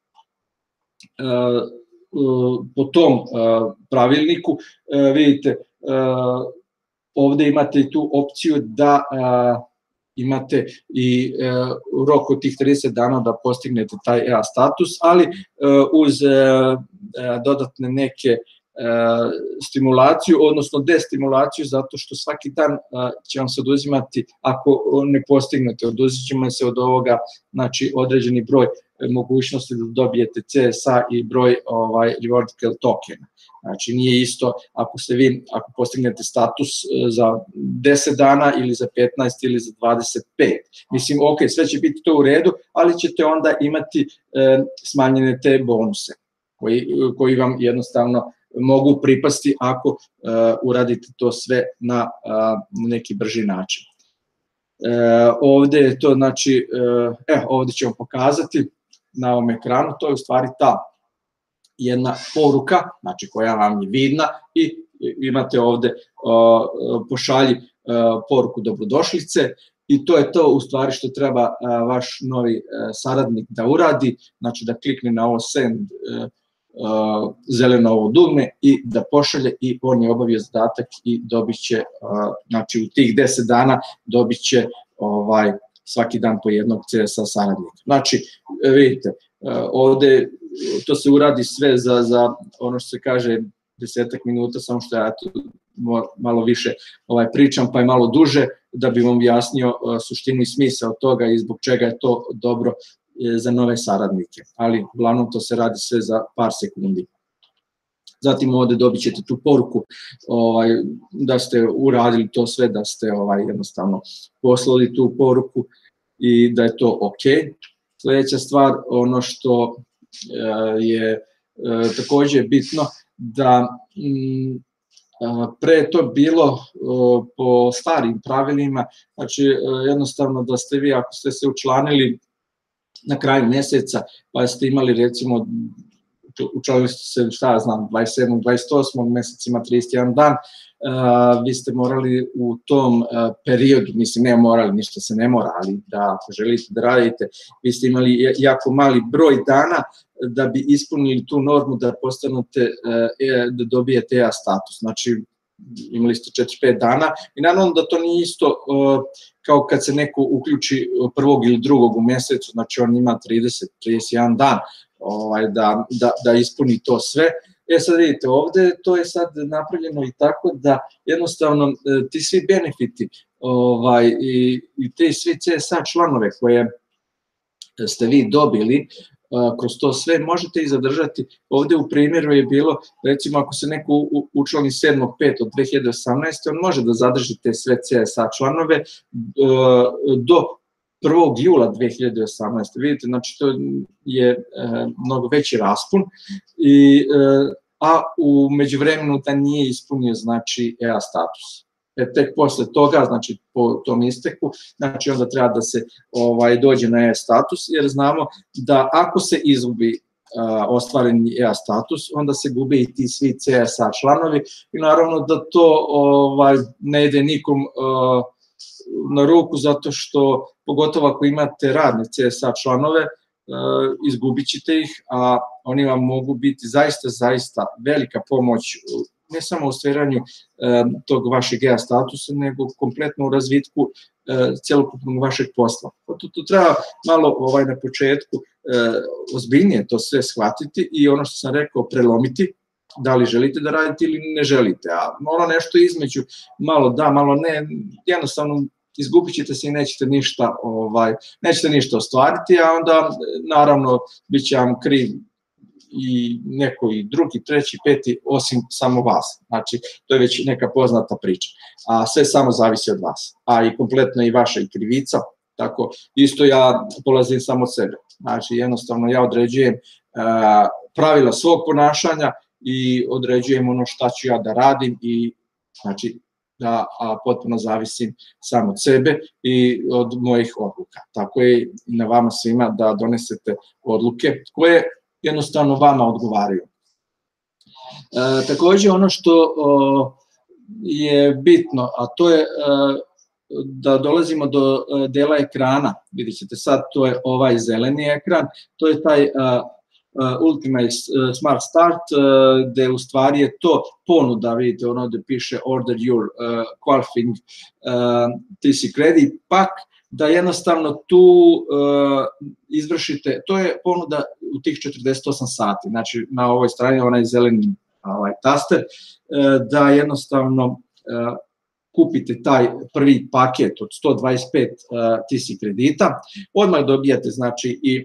o, po tom o, pravilniku, o, vidite, o, ovde imate i tu opciju da o, imate i e, rok od tih trideset dana da postignete taj E A status, ali e, uz e, dodatne neke e, stimulaciju, odnosno destimulaciju, zato što svaki dan e, će vam se oduzimati, ako ne postignete, oduzit ćemo se od ovoga, znači određeni broj mogućnosti da dobijete C S A i broj ovaj, rewardable tokena. Znači nije isto ako se vi, ako postignete status za deset dana ili za petnaest ili za dvadeset pet. Mislim, ok, sve će biti to u redu, ali ćete onda imati e, smanjene te bonuse koji, koji vam jednostavno mogu pripasti ako e, uradite to sve na a, neki brži način. E, ovde je to, znači, e, eh, ovde ćemo pokazati na ovom ekranu, to je u stvari ta jedna poruka, znači koja vam je vidna i imate ovde o, pošalji o, poruku dobrodošlice i to je to u stvari što treba a, vaš novi a, saradnik da uradi, znači da klikne na ovo send a, a, zeleno ovo dugme i da pošalje i on je obavio zadatak i dobit će, a, znači u tih deset dana dobit će ovaj, svaki dan po jednog C S A saradnika. Znači, vidite, ovde to se uradi sve za, za ono što se kaže desetak minuta, samo što ja tu malo više ovaj, pričam, pa je malo duže, da bi vam objasnio suštinu i smisao toga i zbog čega je to dobro za nove saradnike. Ali uglavnom to se radi sve za par sekundi. Zatim ovde dobit ćete tu poruku ovaj, da ste uradili to sve, da ste ovaj, jednostavno poslali tu poruku i da je to ok. Sledeća stvar, ono što e, je e, takođe bitno, da m, pre to bilo o, po starim pravilima, znači e, jednostavno da ste vi, ako ste se učlanili na kraju meseca, pa ste imali recimo, učlanili ste se, šta ja znam, dvadeset sedmog dvadeset osmog mesec ima trideset jedan dan, Uh, vi ste morali u tom uh, periodu, mislim ne morali, ništa se ne mora, ali da ako želite da radite, vi ste imali jako mali broj dana da bi ispunili tu normu da postanete, uh, da dobijete E A status, znači imali ste četiri pet dana i naravno da to nije isto uh, kao kad se neko uključi prvog ili drugog u mesecu, znači on ima trideset trideset jedan dan ovaj, da, da, da ispuni to sve. E sad vidite, ovde to je sad napravljeno i tako da jednostavno ti svi benefiti ovaj, i, i te svi C S A članove koje ste vi dobili kroz to sve možete i zadržati. Ovde u primjeru je bilo, recimo ako se neko učlani sedmog petog dve hiljade osamnaeste. on može da zadrži te sve C S A članove do prvog jula dve hiljade osamnaeste. Vidite, znači to je e, mnogo veći raspon, i, e, a u međuvremenu da nije ispunio znači E A status. E, tek posle toga, znači po tom isteku, znači onda treba da se ovaj, dođe na E A status, jer znamo da ako se izgubi a, ostvareni E A status, onda se gube i ti svi C S A članovi, i naravno da to ovaj, ne ide nikom a, na ruku, zato što pogotovo ako imate radne C S A članove, izgubit ćete ih, a oni vam mogu biti zaista, zaista velika pomoć, ne samo u ostvarivanju tog vašeg E A statusa, nego kompletno u razvitku celokupnog vašeg posla. To, to treba malo ovaj, na početku ozbiljnije to sve shvatiti i ono što sam rekao, prelomiti, da li želite da radite ili ne želite, a ono nešto između, malo da, malo ne, jednostavno izgubit ćete se i nećete ništa, ovaj, nećete ništa ostvariti, a onda naravno bit će vam kriv i neko i drugi, treći, peti, osim samo vas. Znači, to je već neka poznata priča, a sve samo zavisi od vas, a i kompletno i vaša i krivica, tako isto ja polazim samo od sebe. Znači, jednostavno ja određujem uh, pravila svog ponašanja i određujem ono šta ću ja da radim, i znači da a, potpuno zavisim sam od sebe i od mojih odluka. Tako je i na vama svima da donesete odluke koje jednostavno vama odgovaraju. E, takođe ono što o, je bitno, a to je e, da dolazimo do dela ekrana, vidjet ćete sad, to je ovaj zeleni ekran, to je taj a, Ultimate Smart Start, gde u stvari je to ponuda, vidite ono gde piše Order Your Qualifying T C Credit Pack, da jednostavno tu izvršite, to je ponuda u tih četrdeset osam sati, znači na ovoj strani onaj zeleni ovaj, taster, da jednostavno kupite taj prvi paket od sto dvadeset pet T C kredita, odmah dobijate znači i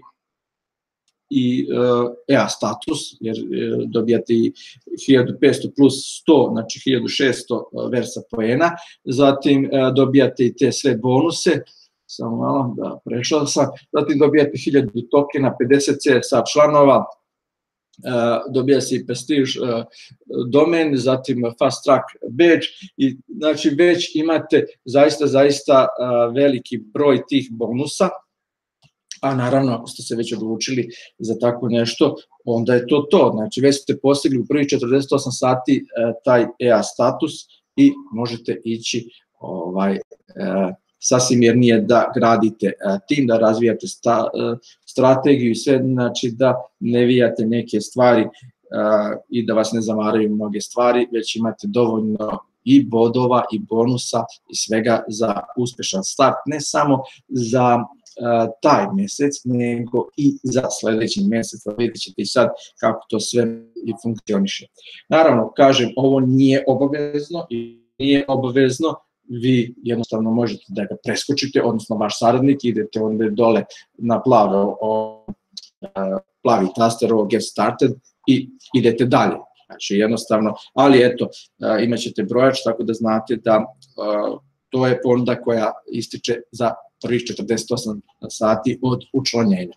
i E A status, jer dobijate i hiljadu petsto plus sto, znači hiljadu šesto versa poena, zatim dobijate i te sve bonuse, samo malo da prešao sam, zatim dobijate hiljadu tokena, pedeset C S A članova, dobija se i Prestige domen, zatim Fast Track badge, i znači već imate zaista, zaista veliki broj tih bonusa, a naravno ako ste se već odlučili za tako nešto, onda je to to, znači već ste postigli u prvih četrdeset osam sati taj E A status i možete ići ovaj, sasvim mirnije da gradite tim, da razvijate sta, strategiju i sve, znači da ne vijate neke stvari i da vas ne zamaraju mnoge stvari, već imate dovoljno i bodova i bonusa i svega za uspešan start, ne samo za taj mesec, nego i za sledeći mesec, da vidjet ćete i sad kako to sve i funkcioniše. Naravno, kažem, ovo nije obavezno i nije obavezno, vi jednostavno možete da ga preskočite, odnosno vaš saradnik, idete onda dole na plavo, o, plavi taster, ovo Get Started, i idete dalje. Znači jednostavno, ali eto, imat ćete brojač, tako da znate da to je ponuda koja ističe za prvih četrdeset osam sati od učlanjenja.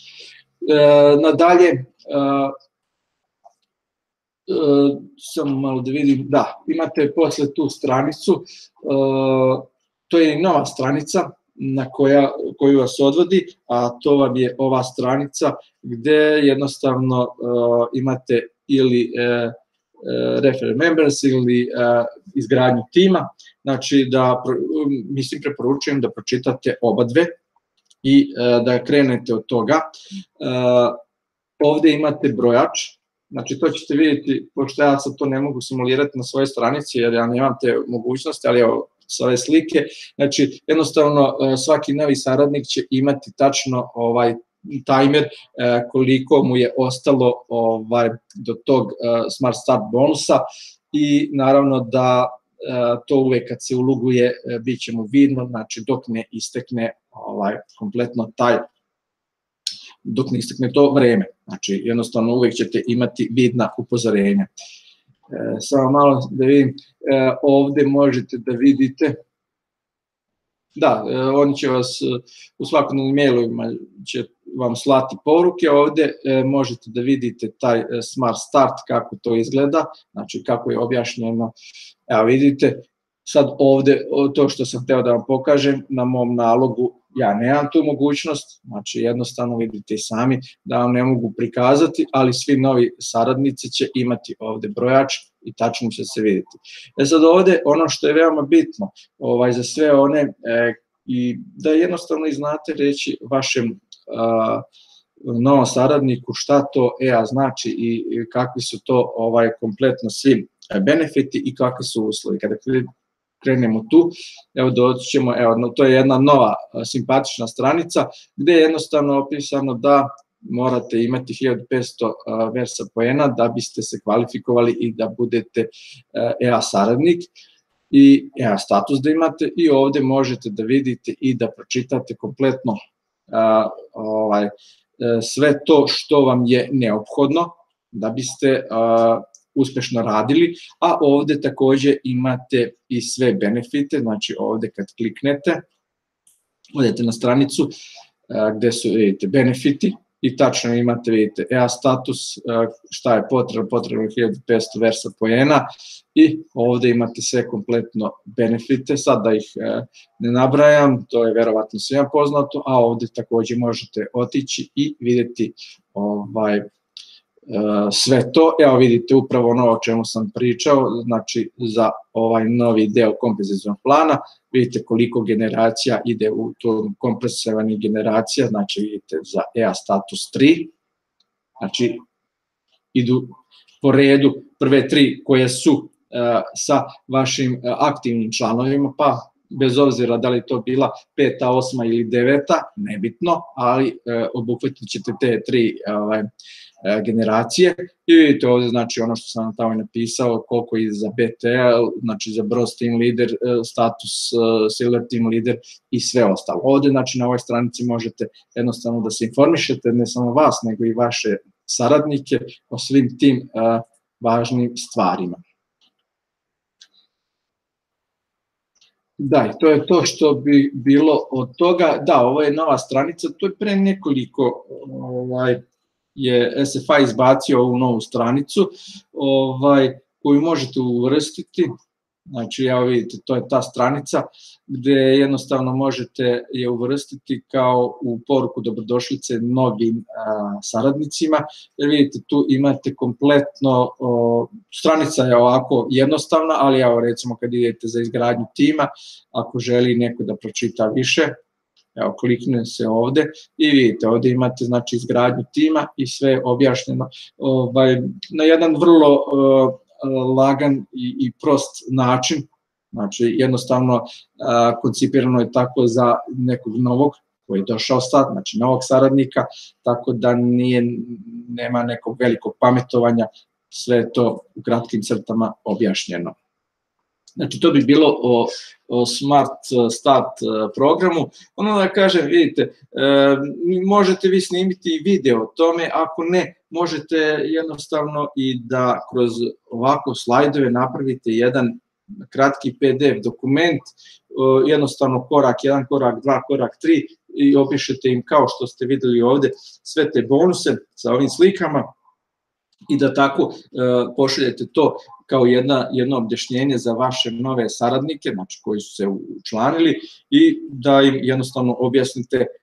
E, nadalje, e, e, samo malo da vidim, da, imate posle tu stranicu, e, to je nova stranica na koja, koju vas odvodi, a to vam je ova stranica gde jednostavno e, imate ili e, refer members ili uh, izgradnju tima, znači da, mislim, preporučujem da pročitate oba dve i uh, da krenete od toga. Uh, ovde imate brojač, znači to ćete vidjeti, pošto ja sad to ne mogu simulirati na svojoj stranici, jer ja nemam te mogućnosti, ali evo, sa ove slike, znači jednostavno uh, svaki novi saradnik će imati tačno ovaj tajmer koliko mu je ostalo ovaj, do tog Smart Start bonusa, i naravno da to uvek kad se uloguje bit će mu vidno, znači dok ne istekne ovaj, kompletno taj, dok ne istekne to vreme, znači jednostavno uvek ćete imati vidna upozorenja. E, samo malo da vidim, e, ovde možete da vidite Da, oni će vas u svakodnevnim mailovima će vam slati poruke, ovde možete da vidite taj Smart Start kako to izgleda, znači kako je objašnjeno, evo vidite, sad ovde to što sam hteo da vam pokažem na mom nalogu, ja nemam tu mogućnost, znači jednostavno vidite i sami da vam ne mogu prikazati, ali svi novi saradnici će imati ovde brojač i tačno će se vidjeti. E sad ovde ono što je veoma bitno ovaj, za sve one e, i da jednostavno i znate reći vašem a, novom saradniku šta to E A znači i kakvi su to ovaj, kompletno svi benefiti i kakvi su uslovi. Kada krenemo tu, evo doći ćemo, evo, to je jedna nova simpatična stranica gde je jednostavno opisano da morate imati hiljadu petsto Versa poena da biste se kvalifikovali i da budete E A saradnik i E A status da imate i ovde možete da vidite i da pročitate kompletno a, ovaj, sve to što vam je neophodno da biste a, uspešno radili, a ovde takođe imate i sve benefite, znači ovde kad kliknete, odete na stranicu gde su, vidite, benefiti i tačno imate, vidite, E A status, šta je potrebno, potrebno hiljadu petsto Versa poena i ovde imate sve kompletno benefite, sad da ih ne nabrajam, to je verovatno svima poznato, a ovde takođe možete otići i videti ovaj, sve to, evo vidite upravo ono o čemu sam pričao, znači za ovaj novi deo kompenzacionog plana, vidite koliko generacija ide u to kompresovani generacija, znači vidite za E A status tri, znači idu po redu prve tri koje su uh, sa vašim uh, aktivnim članovima, pa bez obzira da li to bila peta, osma ili deveta, nebitno, ali uh, obuhvatit ćete te tri ovaj, generacije i vidite ovde znači ono što sam tamo napisao koliko je za B T L, znači za Bronze Team Leader, status Silver Team Leader i sve ostalo. Ovde znači na ovoj stranici možete jednostavno da se informišete ne samo vas nego i vaše saradnike o svim tim uh, važnim stvarima. Da, i to je to što bi bilo od toga. Da, ovo je nova stranica, to je pre nekoliko ovaj, je S F A izbacio ovu novu stranicu ovaj, koju možete uvrstiti, znači evo vidite to je ta stranica gde jednostavno možete je uvrstiti kao u poruku dobrodošlice mnogim a, saradnicima, jer vidite tu imate kompletno, o, stranica je ovako jednostavna, ali evo recimo kad idete za izgradnju tima, ako želi neko da pročita više, evo, klikne se ovde i vidite, ovde imate znači izgradnju tima i sve je objašnjeno ovaj, na jedan vrlo uh, lagan i, i prost način, znači jednostavno uh, koncipirano je tako za nekog novog koji je došao sad, znači novog saradnika, tako da nije, nema nekog velikog pametovanja, sve je to u kratkim crtama objašnjeno. Znači, to bi bilo o, o Smart Start programu. Ono da kažem, vidite, e, možete vi snimiti i video o tome, ako ne, možete jednostavno i da kroz ovako slajdove napravite jedan kratki P D F dokument, e, jednostavno korak jedan, korak dva, korak tri i opišete im kao što ste videli ovde sve te bonuse sa ovim slikama i da tako e, pošaljete to kao jedna, jedno objašnjenje za vaše nove saradnike, znači koji su se učlanili i da im jednostavno objasnite e,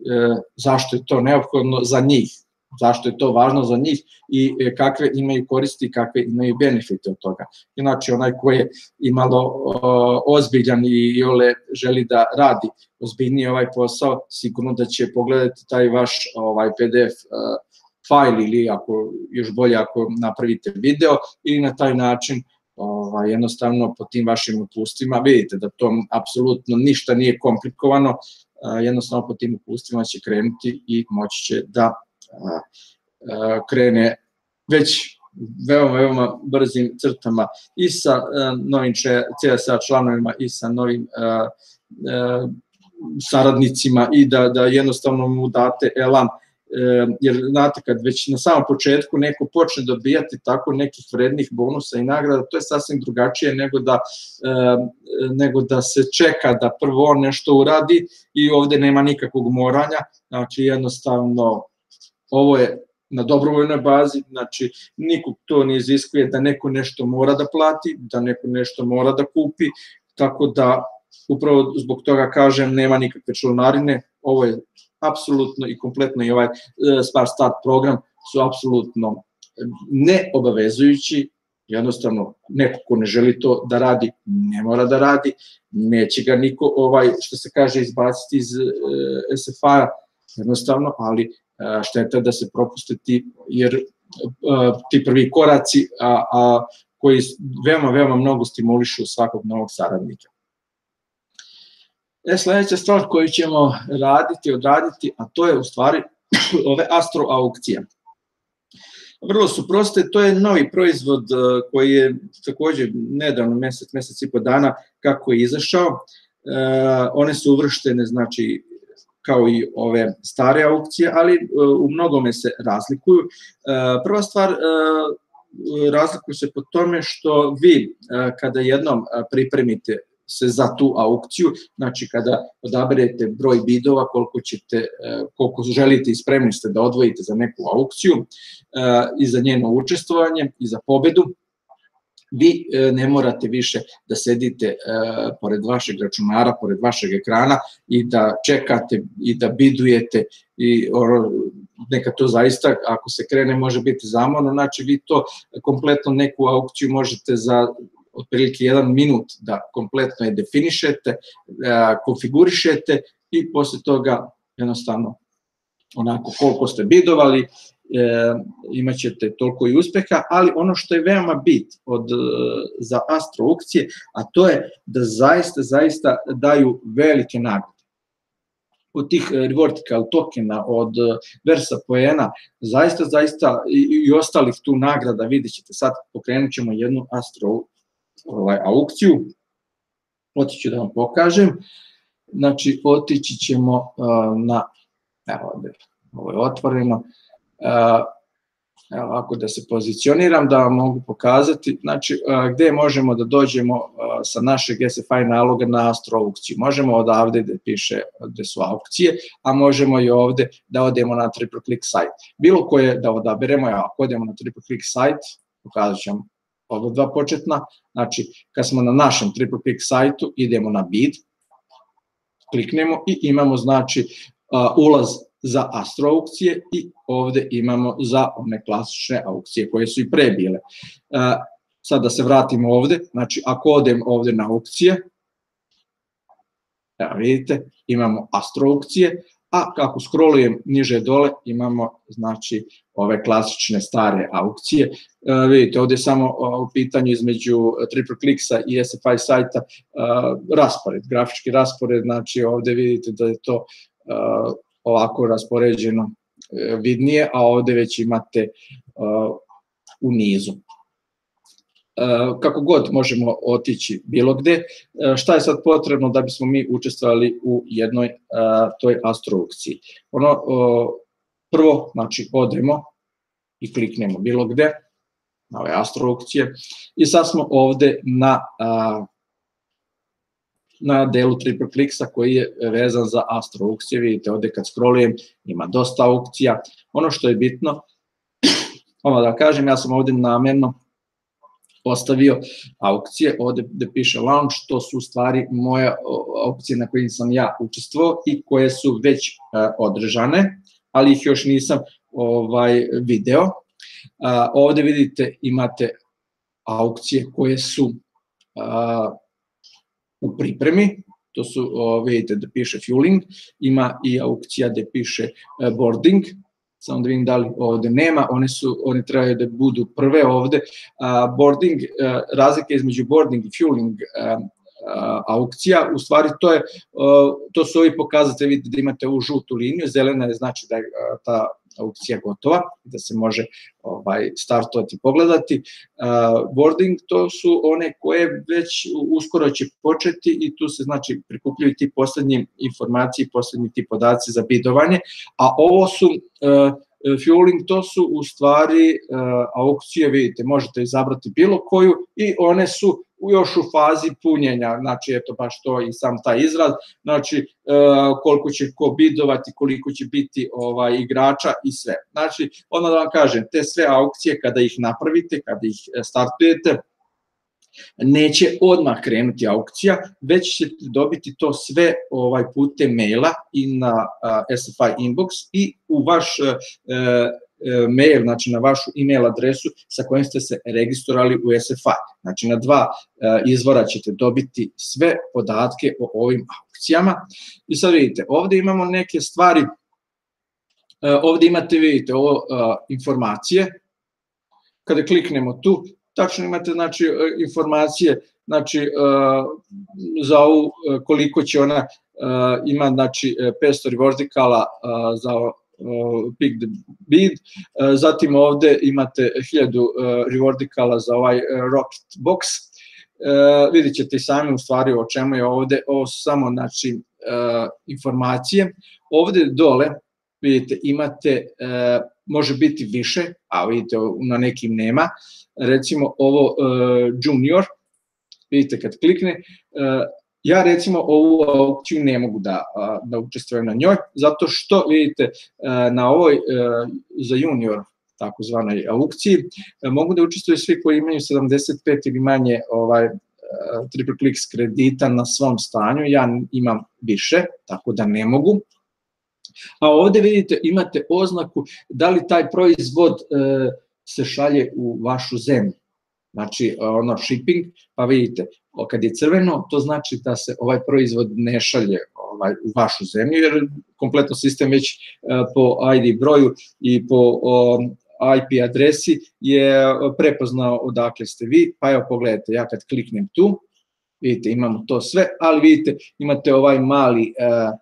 zašto je to neophodno za njih, zašto je to važno za njih i e, kakve imaju koristi i kakve imaju benefite od toga. Znači onaj ko je imalo o, ozbiljan i ole želi da radi ozbiljnije ovaj posao, sigurno da će pogledati taj vaš ovaj P D F e, fajl ili ako, još bolje ako napravite video i na taj način ovaj, jednostavno po tim vašim upustvima vidite da to apsolutno ništa nije komplikovano, jednostavno po tim upustvima će krenuti i moći će da a, a, krene već veoma, veoma brzim crtama i sa a, novim C S A članovima i sa novim a, a, saradnicima i da, da jednostavno mu date elan jer znate kad već na samom početku neko počne dobijati tako nekih vrednih bonusa i nagrada, to je sasvim drugačije nego da, nego da se čeka da prvo on nešto uradi i ovde nema nikakvog moranja, znači jednostavno ovo je na dobrovoljnoj bazi, znači nikog to ne iziskuje da neko nešto mora da plati, da neko nešto mora da kupi, tako da upravo zbog toga kažem nema nikakve članarine, ovo je apsolutno i kompletno i ovaj Smart Start program su apsolutno neobavezujući, jednostavno neko ko ne želi to da radi, ne mora da radi, neće ga niko, ovaj, što se kaže, izbaciti iz es ef a, jednostavno, ali šteta da se propuste ti, jer ti prvi koraci a, a, koji veoma, veoma mnogo stimulišu svakog novog saradnika. E, sledeća stvar koju ćemo raditi, odraditi, a to je u stvari ove astro aukcije. Vrlo su proste, to je novi proizvod koji je takođe nedavno, mesec, mesec i po dana kako je izašao. E, one su uvrštene, znači, kao i ove stare aukcije, ali u mnogome se razlikuju. E, prva stvar, e, razlikuju se po tome što vi kada jednom pripremite se za tu aukciju, znači kada odaberete broj bidova, koliko ćete, koliko želite i spremni ste da odvojite za neku aukciju i za njeno učestvovanje i za pobedu, vi ne morate više da sedite pored vašeg računara, pored vašeg ekrana i da čekate i da bidujete i neka to zaista, ako se krene, može biti zamorno, znači vi to kompletno neku aukciju možete za otprilike jedan minut da kompletno je definišete, konfigurišete i posle toga jednostavno onako koliko ste bidovali, e, imat ćete toliko i uspeha, ali ono što je veoma bit od, za astro aukcije, a to je da zaista, zaista daju velike nagrade. Od tih vertical tokena, od Versa poena, zaista, zaista i, i ostalih tu nagrada, vidjet ćete sad, pokrenut ćemo jednu astro ovaj, aukciju, otiću da vam pokažem, znači otići ćemo uh, na, evo ovde, ovo je otvoreno, uh, evo ovako da se pozicioniram, da vam mogu pokazati, znači uh, gde možemo da dođemo uh, sa našeg es ef i naloga na astro aukciju. Možemo odavde gde piše gde su aukcije, a možemo i ovde da odemo na triple click sajt. Bilo koje da odaberemo, ako odemo na triple click sajt, pokazat ću vam ova dva početna, znači kad smo na našem triple click sajtu idemo na bid, kliknemo i imamo znači ulaz za astro aukcije i ovde imamo za one klasične aukcije koje su i pre bile. Sad da se vratimo ovde, znači ako odem ovde na aukcije, evo vidite, imamo astro aukcije, a kako scrollujem niže dole imamo znači ove klasične stare aukcije. E, vidite, ovde je samo u pitanju između triple clicksa i es ef i sajta uh, raspored, grafički raspored, znači ovde vidite da je to uh, ovako raspoređeno uh, vidnije, a ovde već imate uh, u nizu. Kako god možemo otići bilo gde, šta je sad potrebno da bismo mi učestvovali u jednoj toj astro aukciji. Ono, prvo, znači, odemo i kliknemo bilo gde, na ove astro aukcije, i sad smo ovde na, na delu triple clicksa koji je vezan za astro aukcije. Vidite ovde kad scrollujem ima dosta aukcija. Ono što je bitno, ono da kažem, ja sam ovde namerno postavio aukcije, ovde gde piše launch, to su u stvari moje aukcije na kojim sam ja učestvovao i koje su već održane, ali ih još nisam ovaj, video. Ovde vidite imate aukcije koje su u pripremi, to su, vidite da piše fueling, ima i aukcija gde piše boarding, samo da vidim da li ovde nema, one, su, one trebaju da budu prve ovde. Uh, boarding, uh, razlika između boarding i fueling uh, uh, aukcija, u stvari to, je, uh, to su ovi pokazatelji, vidite da imate u žutu liniju, zelena je znači da je uh, ta aukcija gotova, da se može ovaj, startovati i pogledati. Boarding to su one koje već uskoro će početi i tu se znači prikupljaju ti poslednji informacije, poslednji ti podaci za bidovanje, a ovo su fueling, to su u stvari aukcije, vidite, možete izabrati bilo koju i one su još u fazi punjenja, znači eto baš to i sam taj izraz, znači koliko će ko bidovati, koliko će biti ovaj, igrača i sve. Znači, ono da vam kažem, te sve aukcije kada ih napravite, kada ih startujete, neće odmah krenuti aukcija, već ćete dobiti to sve ovaj, putem maila i na S F I inbox i u vaš mail, znači na vašu e-mail adresu sa kojim ste se registrovali u S F I. Znači na dva izvora ćete dobiti sve podatke o ovim aukcijama. I sad vidite, ovde imamo neke stvari, ovde imate, vidite, ovo informacije. Kada kliknemo tu, tačno imate znači informacije znači za ovu koliko će ona ima znači petsto rewardikala za pick the bid, zatim ovde imate hiljadu rewardikala za ovaj rocket box. Vidjet ćete i sami u stvari o čemu je ovde, ovo su samo znači informacije. Ovde dole vidite imate, može biti više, a vidite na nekim nema, recimo ovo junior, vidite kad klikne, ja recimo ovu aukciju ne mogu da, da učestvujem na njoj, zato što vidite na ovoj za junior takozvanoj aukciji mogu da učestvuju svi koji imaju sedamdeset pet ili manje ovaj, triple clicks kredita na svom stanju, ja imam više, tako da ne mogu. A ovde vidite imate oznaku da li taj proizvod se šalje u vašu zemlju. Znači ono shipping, pa vidite, kad je crveno, to znači da se ovaj proizvod ne šalje ovaj, u vašu zemlju, jer kompletno sistem već po I D broju i po I P adresi je prepoznao odakle ste vi, pa evo pogledajte, ja kad kliknem tu, vidite imamo to sve, ali vidite imate ovaj mali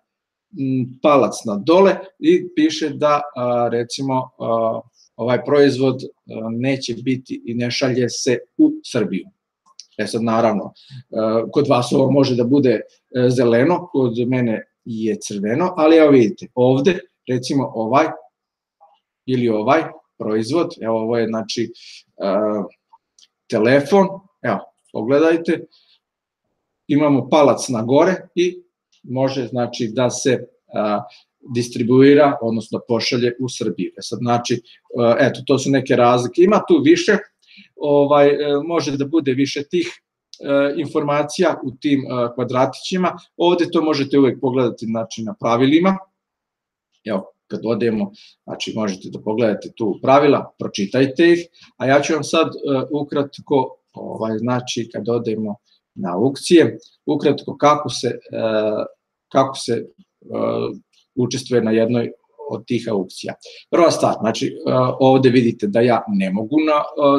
palac na dole i piše da recimo ovaj proizvod neće biti i ne šalje se u Srbiju. E sad naravno, kod vas ovo može da bude zeleno, kod mene je crveno, ali evo vidite, ovde recimo ovaj ili ovaj proizvod, evo ovo je znači telefon, evo pogledajte, imamo palac na gore i može znači da se distribuira, odnosno pošalje u Srbiju. E sad znači, eto, to su neke razlike. Ima tu više, ovaj, može da bude više tih informacija u tim kvadratićima. Ovde to možete uvek pogledati znači, na pravilima. Evo, kad odemo, znači možete da pogledate tu pravila, pročitajte ih, a ja ću vam sad ukratko, ovaj, znači kad odemo na aukcije, ukratko kako se, kako se učestvuje na jednoj od tih aukcija. Prva stvar, znači ovde vidite da ja ne mogu na,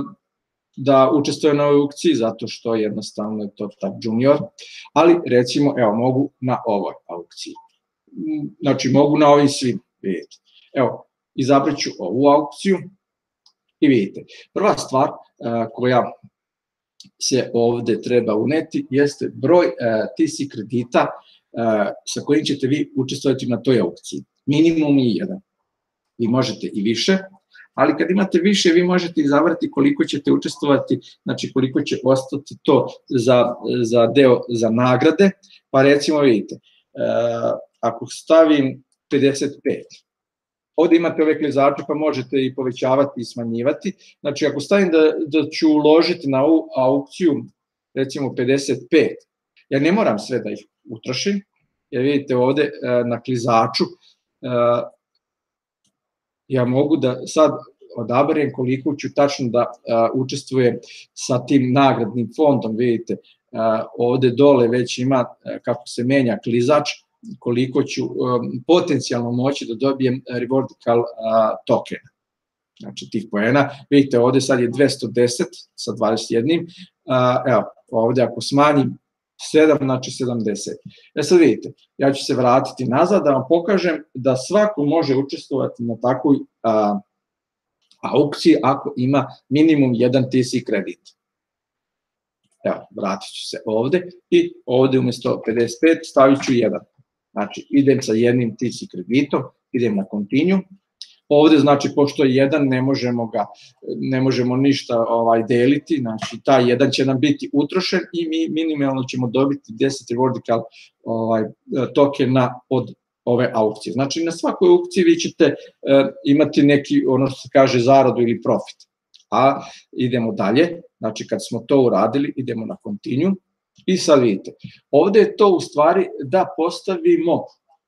da učestvujem na ovoj aukciji zato što jednostavno je to tak junior, ali recimo evo mogu na ovoj aukciji. Znači mogu na ovim svim, vidite. Evo, izabrat ću ovu aukciju i vidite. Prva stvar koja se ovde treba uneti jeste broj T C kredita sa kojim ćete vi učestvovati na toj aukciji. Minimum je jedan. Vi možete i više, ali kad imate više, vi možete izabrati koliko ćete učestvovati, znači koliko će ostati to za, za deo za nagrade, pa recimo vidite, ako stavim pedeset pet, ovde imate ove klizače pa možete i povećavati i smanjivati, znači ako stavim da, da ću uložiti na ovu aukciju, recimo pedeset pet, ja ne moram sve da ih utrošim, jer vidite ovde na klizaču, ja mogu da sad odaberem koliko ću tačno da učestvujem sa tim nagradnim fondom, vidite ovde dole već ima kako se menja klizač, koliko ću potencijalno moći da dobijem rewardikal tokena, znači tih poena, vidite ovde sad je dvesta deset sa dvadeset jedan, evo ovde ako smanjim sedam, znači sedamdeset. E sad vidite, ja ću se vratiti nazad da vam pokažem da svako može učestvovati na takvoj a, aukcije ako ima minimum jedan T C kredit. Evo, vratit ću se ovde i ovde umjesto pedeset pet stavit ću jedan. Znači, idem sa jednim T C kreditom, idem na continue. Ovde, znači, pošto je jedan, ne možemo ga, ne možemo ništa ovaj, deliti, znači, taj jedan će nam biti utrošen i mi minimalno ćemo dobiti deset Rewardical ovaj, tokena od ove aukcije. Znači, na svakoj aukciji vi ćete uh, imati neki, ono što se kaže, zaradu ili profit. A idemo dalje, znači, kad smo to uradili, idemo na continue i sad vidite, ovde je to u stvari da postavimo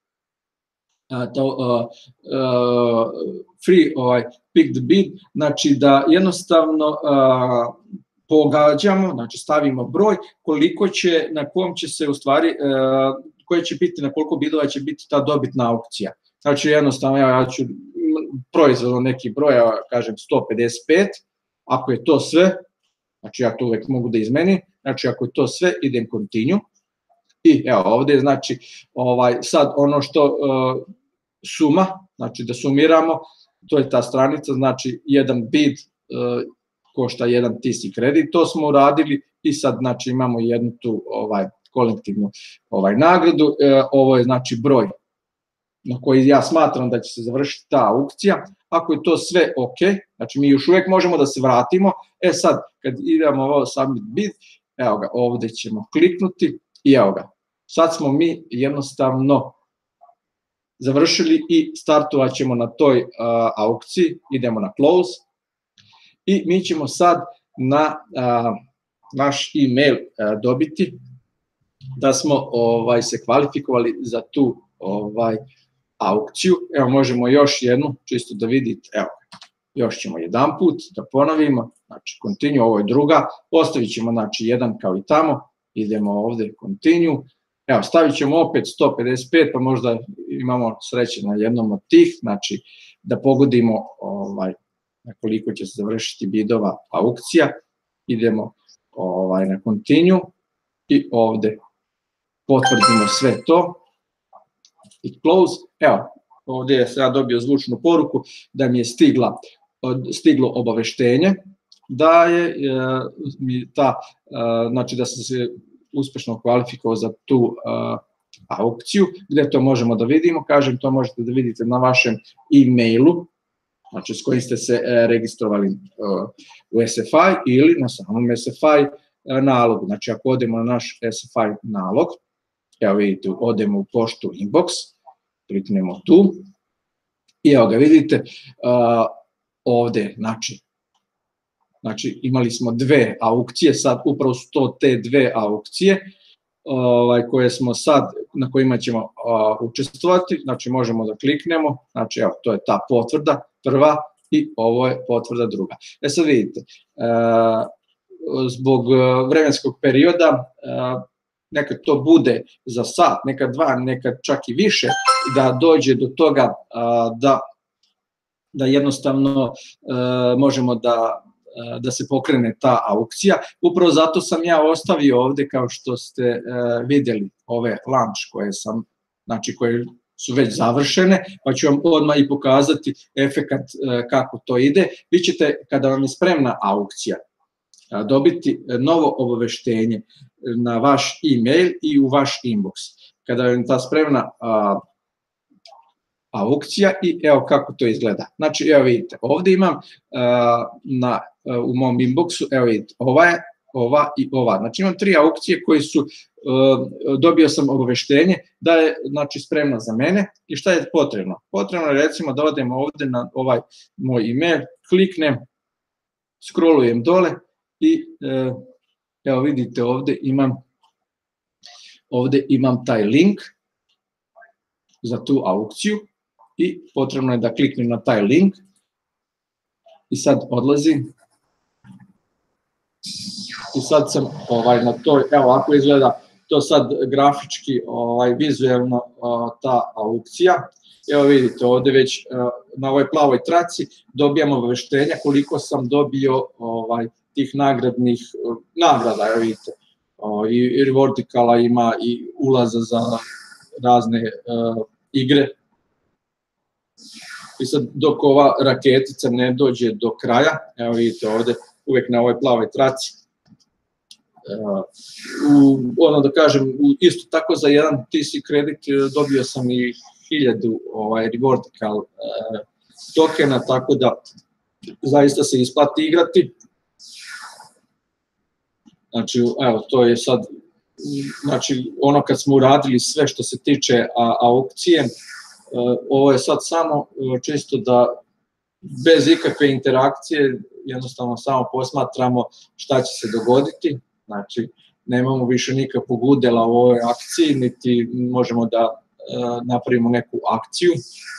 to uh, uh, free ovaj, pick the bid, znači da jednostavno uh, pogađamo, znači stavimo broj koliko će, na kom će se u stvari, uh, koje će biti, na koliko bidova će biti ta dobitna aukcija. Znači jednostavno ja, ja ću proizvodno neki broj, ja kažem sto pedeset pet, ako je to sve, znači ja to uvek mogu da izmenim, znači ako je to sve, idem continue. I evo ovde, znači, ovaj, sad ono što uh, suma, znači da sumiramo, to je ta stranica, znači jedan bid uh, košta jedan T C kredit, to smo uradili i sad znači imamo jednu tu ovaj, kolektivnu ovaj, nagradu, uh, ovo je znači broj na koji ja smatram da će se završiti ta aukcija. Ako je to sve ok, znači mi još uvek možemo da se vratimo, e sad kad idemo ovo submit bid, evo ga, ovde ćemo kliknuti i evo ga. Sad smo mi jednostavno završili i startovat ćemo na toj uh, aukciji, idemo na close i mi ćemo sad na uh, naš e-mail uh, dobiti da smo ovaj, se kvalifikovali za tu ovaj, aukciju. Evo možemo još jednu, čisto da vidite, evo, još ćemo jedan put da ponovimo, znači continue, ovo je druga, ostavit ćemo znači jedan kao i tamo, idemo ovde continue. Evo, stavit ćemo opet sto pedeset pet, pa možda imamo sreće na jednom od tih, znači da pogodimo ovaj, na koliko će se završiti bidova aukcija. Idemo ovaj, na continue i ovde potvrdimo sve to i close. Evo, ovde je ja dobio zvučnu poruku da mi je stigla, stiglo obaveštenje da je mi ta, znači da sam se uspešno kvalifikovao za tu uh, aukciju. Gde to možemo da vidimo? Kažem, to možete da vidite na vašem e-mailu, znači s kojim ste se uh, registrovali uh, u S F I ili na samom S F I uh, nalogu. Znači, ako odemo na naš S F I nalog, evo vidite, odemo u poštu inbox, kliknemo tu i evo ga vidite uh, ovde, znači, Znači, imali smo dve aukcije, sad upravo su to te dve aukcije ovaj, koje smo sad, na kojima ćemo uh, učestvovati, znači možemo da kliknemo, znači evo, to je ta potvrda prva i ovo je potvrda druga. E sad vidite, uh, zbog vremenskog perioda, uh, nekad to bude za sat, nekad dva, nekad čak i više, da dođe do toga uh, da, da jednostavno uh, možemo da da se pokrene ta aukcija. Upravo zato sam ja ostavio ovde, kao što ste uh, videli, ove launch koje sam, znači koje su već završene, pa ću vam odmah i pokazati efekat uh, kako to ide. Vi ćete, kada vam je spremna aukcija, uh, dobiti novo obaveštenje na vaš e-mail i u vaš inbox. Kada vam je ta spremna uh, aukcija i evo kako to izgleda. Znači, evo vidite, ovde imam uh, na, uh, u mom inboxu, evo vidite, ova je, ova i ova. Znači, imam tri aukcije koje su, uh, dobio sam obaveštenje da je, znači, spremna za mene i šta je potrebno? Potrebno je, recimo, da odem ovde na ovaj moj email, kliknem, scrollujem dole i uh, evo vidite, ovde imam, ovde imam taj link za tu aukciju. I potrebno je da kliknem na taj link i sad odlazim i sad sam ovaj, na toj, evo ovako izgleda to sad grafički, ovaj, vizuelno ta aukcija. Evo vidite ovde već na ovoj plavoj traci dobijam obaveštenja koliko sam dobio ovaj, tih nagradnih nagrada, evo vidite, i Rewardicala ima i ulaza za razne uh, igre. i sad dok ova raketica ne dođe do kraja, evo vidite ovde, uvek na ovoj plavoj traci, u, ono da kažem, isto tako za jedan T C kredit dobio sam i hiljadu ovaj, Rewardical eh, tokena, tako da zaista se isplati igrati. Znači, evo, to je sad, znači, ono kad smo uradili sve što se tiče a, aukcije, eh, ovo je sad samo eh, čisto da bez ikakve interakcije jednostavno samo posmatramo šta će se dogoditi. Znači, nemamo više nikakvog udela u ovoj akciji, niti možemo da e, napravimo neku akciju.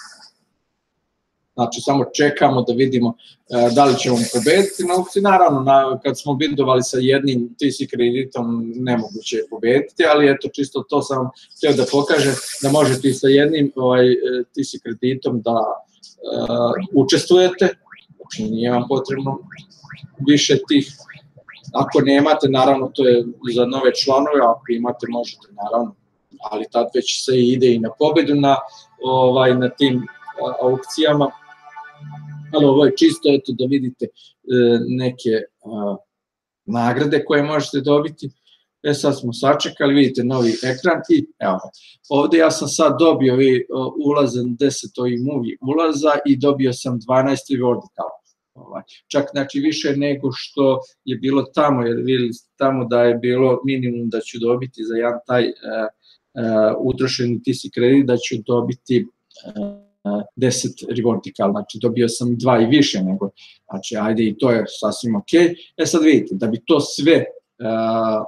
Znači, samo čekamo da vidimo e, da li ćemo pobediti na aukciji. Naravno, na, kad smo bidovali sa jednim T C kreditom, nemoguće je pobediti, ali eto, čisto to sam htio da pokažem, da možete i sa jednim ovaj, T C kreditom da e, učestvujete. Znači, nije vam potrebno više tih. Ako nemate, naravno, to je za nove članove, ako imate, možete, naravno, ali tad već se ide i na pobedu na, ovaj, na tim a, aukcijama. Ali ovo je čisto, eto, da vidite e, neke a, nagrade koje možete dobiti. E, sad smo sačekali, vidite novi ekran i evo, ovde ja sam sad dobio vi, ulazan deset ovih movie ulaza i dobio sam dvanaest Rewardical. Ovaj. Čak znači više nego što je bilo tamo, jer vidjeli tamo da je bilo minimum da ću dobiti za jedan taj uh, uh, utrošeni T C kredit, da ću dobiti uh, deset Rewardical, znači dobio sam dva i više nego, znači ajde i to je sasvim ok. E sad vidite, da bi to sve uh,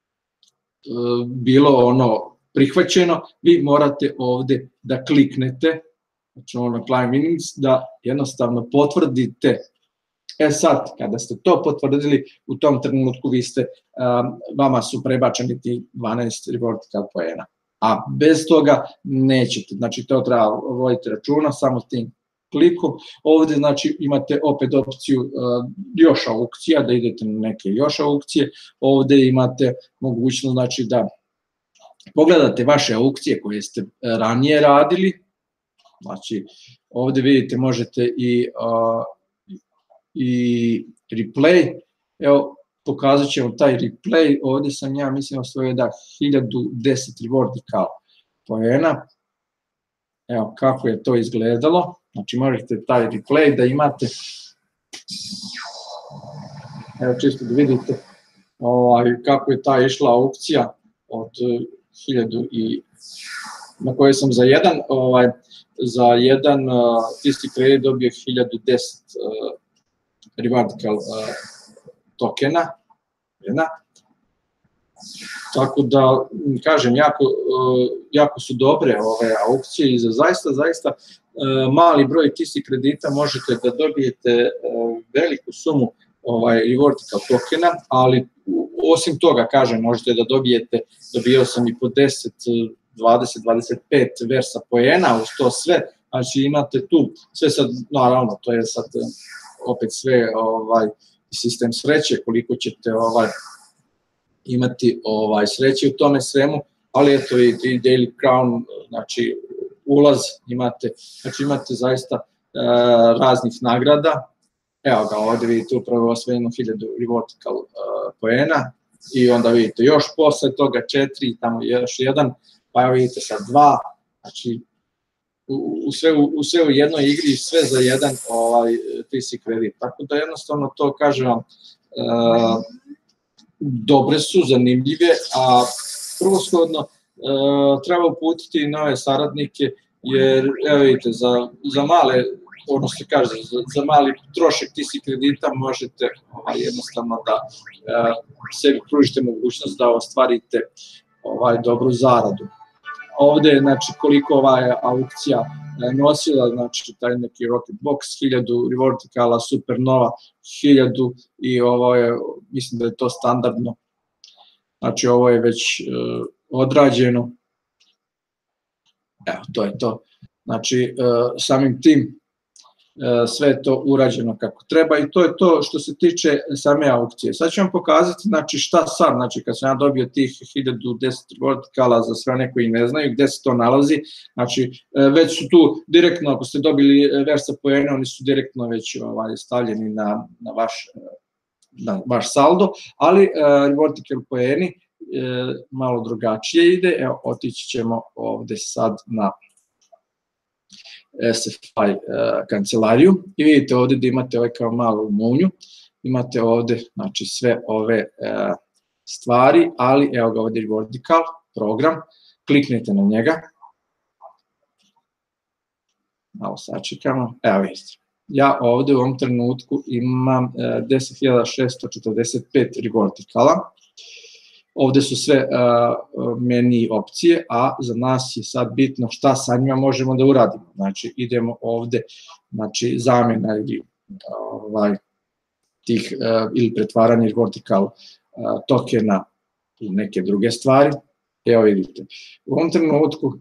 uh, bilo ono prihvaćeno, vi morate ovde da kliknete, znači ono na Climb Winnings, da jednostavno potvrdite. E sad, kada ste to potvrdili, u tom trenutku vi ste, um, vama su prebačeni ti dvanaest Rewardical poena. A bez toga nećete, znači to treba voditi računa, samo s tim klikom. Ovde znači imate opet opciju uh, još aukcija, da idete na neke još aukcije. Ovde imate mogućnost znači da pogledate vaše aukcije koje ste ranije radili. Znači ovde vidite možete i uh, i replay, evo pokazat ćemo taj replay, ovde sam ja mislim osvojio da hiljadu deset Rewardical poena, evo kako je to izgledalo, znači možete taj replay da imate, evo čisto da vidite ovaj, kako je ta išla aukcija od hiljadu i na kojoj sam za jedan, ovaj, za jedan uh, T C kredit dobio hiljadu deset uh, Rewardical uh, tokena, jedna. Tako da, kažem, jako, uh, jako su dobre ove aukcije i za zaista, zaista uh, mali broj T C kredita možete da dobijete uh, veliku sumu ovaj, Rewardical tokena, ali osim toga, kažem, možete da dobijete, dobio sam i po deset, dvadeset, dvadeset pet versa poena uz to sve, znači imate tu sve sad, naravno, to je sad opet sve ovaj sistem sreće, koliko ćete ovaj imati ovaj sreće u tome svemu, ali eto i, i Daily Crown, znači ulaz imate, znači imate zaista e, raznih nagrada. Evo ga, ovde vidite upravo osvojeno hiljadu Rewardical uh, poena i onda vidite još posle toga četiri, tamo još jedan, pa evo vidite sad dva, znači u, u, sve, u, u sve u jednoj igri, sve za jedan ovaj, T C kredit. Tako da jednostavno to kažem vam, uh, dobre su, zanimljive, a prvoshodno uh, treba uputiti nove saradnike, jer evo vidite, za, za male ono što kaže, za, za mali trošak T C kredita možete ovaj, jednostavno da e, sebi pružite mogućnost da ostvarite ovaj, dobru zaradu. Ovde, znači, koliko ova aukcija nosila, znači, taj neki Rocket Box, hiljadu Rewardicala, Supernova, hiljadu i ovo je, mislim da je to standardno, znači, ovo je već e, odrađeno. Evo, to je to. Znači, e, samim tim, sve je to urađeno kako treba i to je to što se tiče same aukcije. Sad ću vam pokazati znači, šta sad, znači kad sam ja dobio tih hiljadu deset vertikala za sve one koji ne znaju gde se to nalazi, znači već su tu direktno, ako ste dobili Versa poene, oni su direktno već ovaj, stavljeni na, na, vaš, na vaš saldo, ali vertical poeni malo drugačije ide, evo otići ćemo ovde sad na S F I kancelariju i vidite ovde da imate ovaj kao malu munju, imate ovde znači sve ove stvari, ali evo ga ovde je vertical program, kliknete na njega, malo sačekamo, evo vidite, ja ovde u ovom trenutku imam deset hiljada šesto četrdeset pet vertikala. Ovde su sve meni opcije, a za nas je sad bitno šta sa njima možemo da uradimo. Znači, idemo ovde, znači, zamena ili ovaj, tih, ili pretvaranje vertikal tokena i neke druge stvari. Evo vidite, u ovom trenutku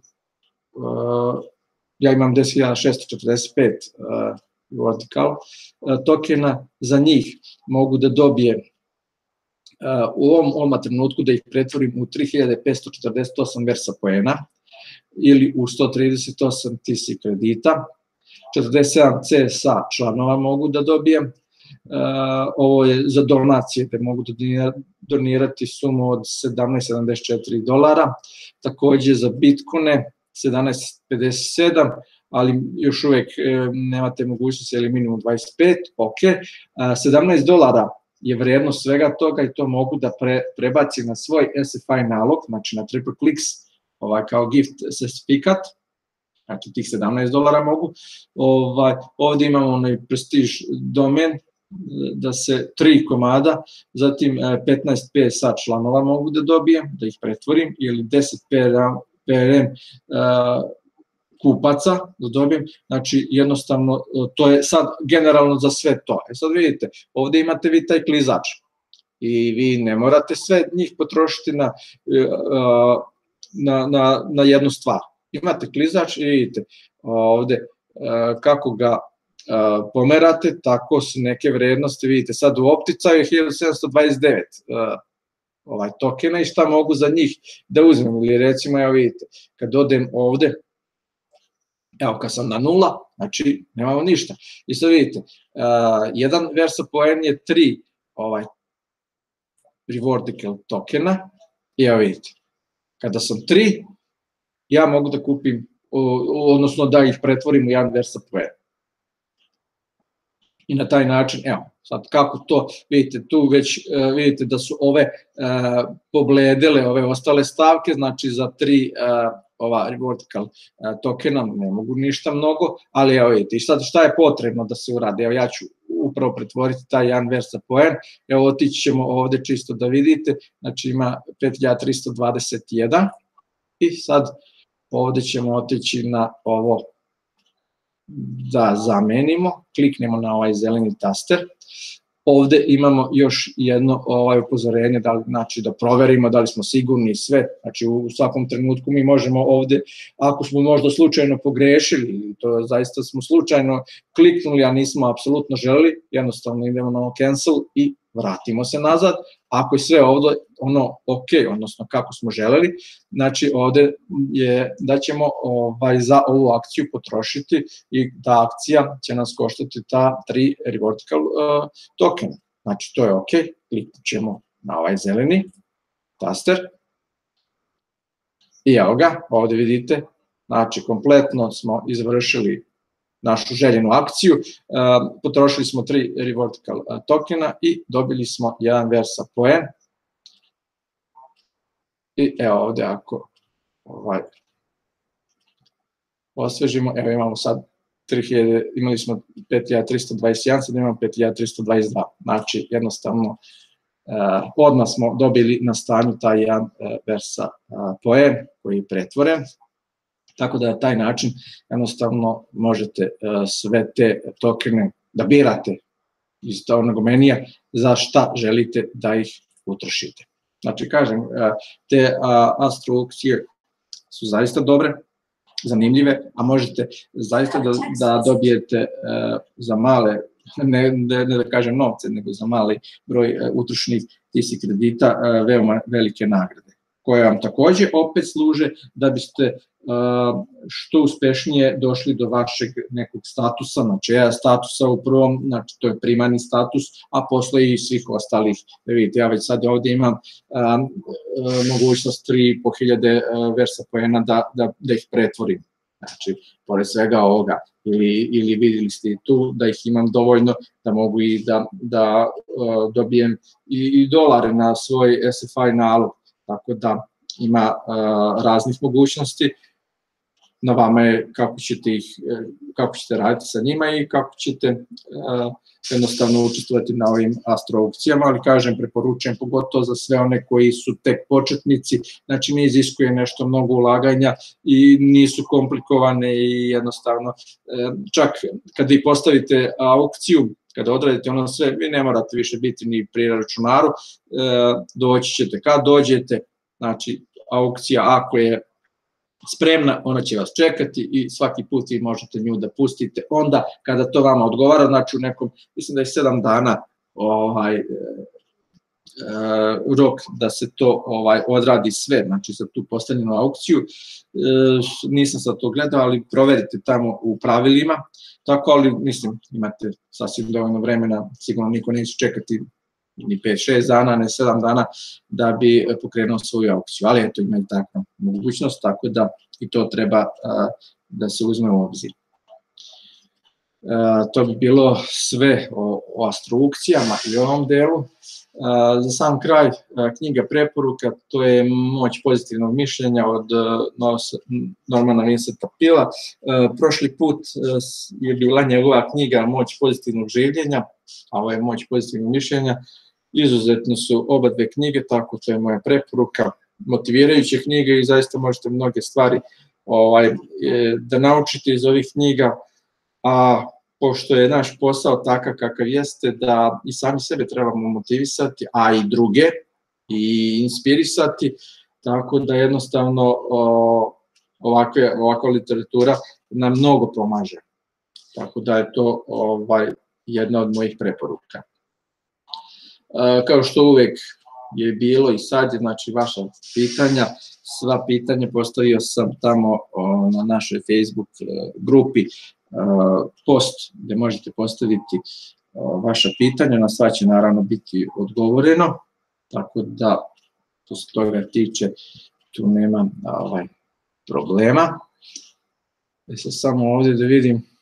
ja imam deset hiljada šesto četrdeset pet vertikal tokena, za njih mogu da dobijem u ovom, ovom trenutku da ih pretvorim u tri hiljade petsto četrdeset osam Versa poena ili u sto trideset osam T C kredita, četrdeset sedam C S A članova mogu da dobijem, ovo je za donacije gde mogu da donirati sumu od sedamnaest zarez sedamdeset četiri dolara, takođe za Bitcoine sedamnaest pedeset sedam, ali još uvek nemate mogućnosti ili minimum dvadeset pet, ok, sedamnaest dolara je vrednost svega toga i to mogu da pre, prebacim na svoj S F I nalog, znači na TripleClicks, ovaj, kao gift sertifikat, znači tih sedamnaest dolara mogu. Ovaj, ovde imamo onaj Prestige domen, da se tri komada, zatim petnaest P S A članova mogu da dobijem, da ih pretvorim, ili deset P R M uh, kupaca da dobijem, znači jednostavno to je sad generalno za sve to. E sad vidite, ovde imate vi taj klizač i vi ne morate sve njih potrošiti na, na, na, na jednu stvar. Imate klizač i vidite ovde kako ga pomerate, tako su neke vrednosti, vidite sad u opticaju je hiljadu sedamsto dvadeset devet ovaj, tokena i šta mogu za njih da uzmem, ili recimo, evo vidite, kad odem ovde, evo, kad sam na nula, znači nemamo ništa. I sad vidite, uh, jedan Versa poen je tri ovaj, vertical tokena i evo vidite, kada sam tri, ja mogu da kupim, odnosno da ih pretvorim u jedan Versa poen. I na taj način, evo, sad kako to, vidite, tu već uh, vidite da su ove uh, pobledele, ove ostale stavke, znači za tri uh, ova vertical tokena, ne mogu ništa mnogo, ali evo vidite, i sad šta je potrebno da se uradi, evo ja ću upravo pretvoriti taj jedan Versa poen, evo otići ćemo ovde čisto da vidite, znači ima pet hiljada tristo dvadeset jedan i sad ovde ćemo otići na ovo da zamenimo, kliknemo na ovaj zeleni taster. Ovde imamo još jedno ovaj upozorenje, da li, znači da proverimo da li smo sigurni sve, znači u svakom trenutku mi možemo ovde, ako smo možda slučajno pogrešili, to zaista smo slučajno kliknuli, a nismo apsolutno želeli, jednostavno idemo na cancel i vratimo se nazad. Ako je sve ovde ono ok, odnosno kako smo želeli, znači ovde je da ćemo ovaj, za ovu akciju potrošiti i ta akcija će nas koštati ta tri vertical uh, tokena. Znači to je ok, kliknut ćemo na ovaj zeleni taster i evo ga, ovde vidite, znači kompletno smo izvršili našu željenu akciju, uh, potrošili smo tri vertical uh, tokena i dobili smo jedan Versa poen. I evo ovde ako ovaj, osvežimo, evo imamo sad tri hiljade, imali smo pet hiljada tristo dvadeset jedan, sad imamo pet hiljada tristo dvadeset dva, znači jednostavno uh, odmah smo dobili na stanju taj jedan uh, Versa uh, poen koji je pretvoren. Tako da na taj način jednostavno možete uh, sve te tokene da birate iz onog menija za šta želite da ih utrošite. Znači, kažem, uh, te uh, Astro aukcije su zaista dobre, zanimljive, a možete zaista da, da dobijete uh, za male, ne, ne, ne da kažem novce, nego za mali broj uh, utrošenih tih kredita uh, veoma velike nagrade, koje vam takođe opet služe da biste uh, što uspešnije došli do vašeg nekog statusa, znači ja statusa u prvom, znači to je primarni status, a posle i svih ostalih, vidite, ja već sad ovde imam uh, mogućnost tri i po hiljade uh, versa poena da, da, da ih pretvorim, znači, pored svega ovoga, ili, ili videli ste i tu da ih imam dovoljno da mogu i da, da uh, dobijem i, i dolare na svoj S F I nalog, tako da ima uh, raznih mogućnosti. Na vama je kako ćete ih, kako ćete raditi sa njima i kako ćete uh, jednostavno učestvovati na ovim astroaukcijama, ali kažem, preporučujem pogotovo za sve one koji su tek početnici, znači ne iziskuje nešto mnogo ulaganja i nisu komplikovane i jednostavno, uh, čak kada vi postavite aukciju, kada odradite ono sve, vi ne morate više biti ni pri računaru, uh, doći ćete kad dođete, znači aukcija ako je spremna, ona će vas čekati i svaki put vi možete nju da pustite onda kada to vama odgovara, znači u nekom, mislim da je sedam dana ovaj, e, rok da se to ovaj, odradi sve, znači za tu postavljenu aukciju, e, nisam sad to gledao, ali proverite tamo u pravilima, tako, ali mislim imate sasvim dovoljno vremena, sigurno niko neće čekati ni pet šest dana, ne sedam dana da bi pokrenuo svoju aukciju, ali eto ima i takva mogućnost, tako da i to treba da se uzme u obzir. To bi bilo sve o, o astroaukcijama i ovom delu. Za sam kraj knjiga preporuka, to je Moć pozitivnog mišljenja od Normana Vincenta Peela. Prošli put je bila njegova knjiga Moć pozitivnog življenja, a ovo je Moć pozitivnog mišljenja. Izuzetno su oba dve knjige, tako to je moja preporuka, motivirajuće knjige i zaista možete mnoge stvari ovaj, da naučite iz ovih knjiga, a pošto je naš posao takav kakav jeste da i sami sebe trebamo motivisati, a i druge i inspirisati, tako da jednostavno o, ovakve, ovakva literatura nam mnogo pomaže. Tako da je to ovaj, jedna od mojih preporuka. Kao što uvek je bilo i sad, znači vaša pitanja, sva pitanja postavio sam tamo na našoj Facebook grupi post gde možete postaviti vaša pitanja, na sva će naravno biti odgovoreno, tako da što se toga tiče tu nema ovaj, problema. E sad samo ovde da vidim.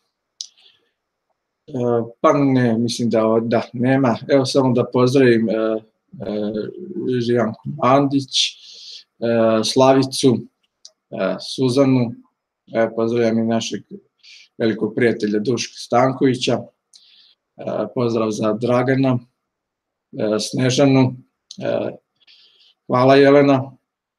Pa ne, mislim da, da nema. Evo samo da pozdravim e, e, Živanku Mandić, e, Slavicu, e, Suzanu, e, pozdravljam i našeg velikog prijatelja Duška Stankovića, e, pozdrav za Dragana, e, Snežanu, e, hvala Jelena.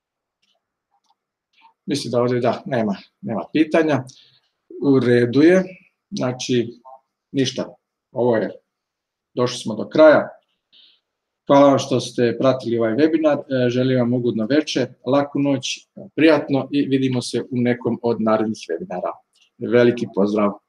Mislim da ovdje da, nema, nema pitanja, u redu je, znači ništa, ovo je, došli smo do kraja. Hvala vam što ste pratili ovaj webinar, želim vam ugodno veče, laku noć, prijatno i vidimo se u nekom od narednih webinara. Veliki pozdrav!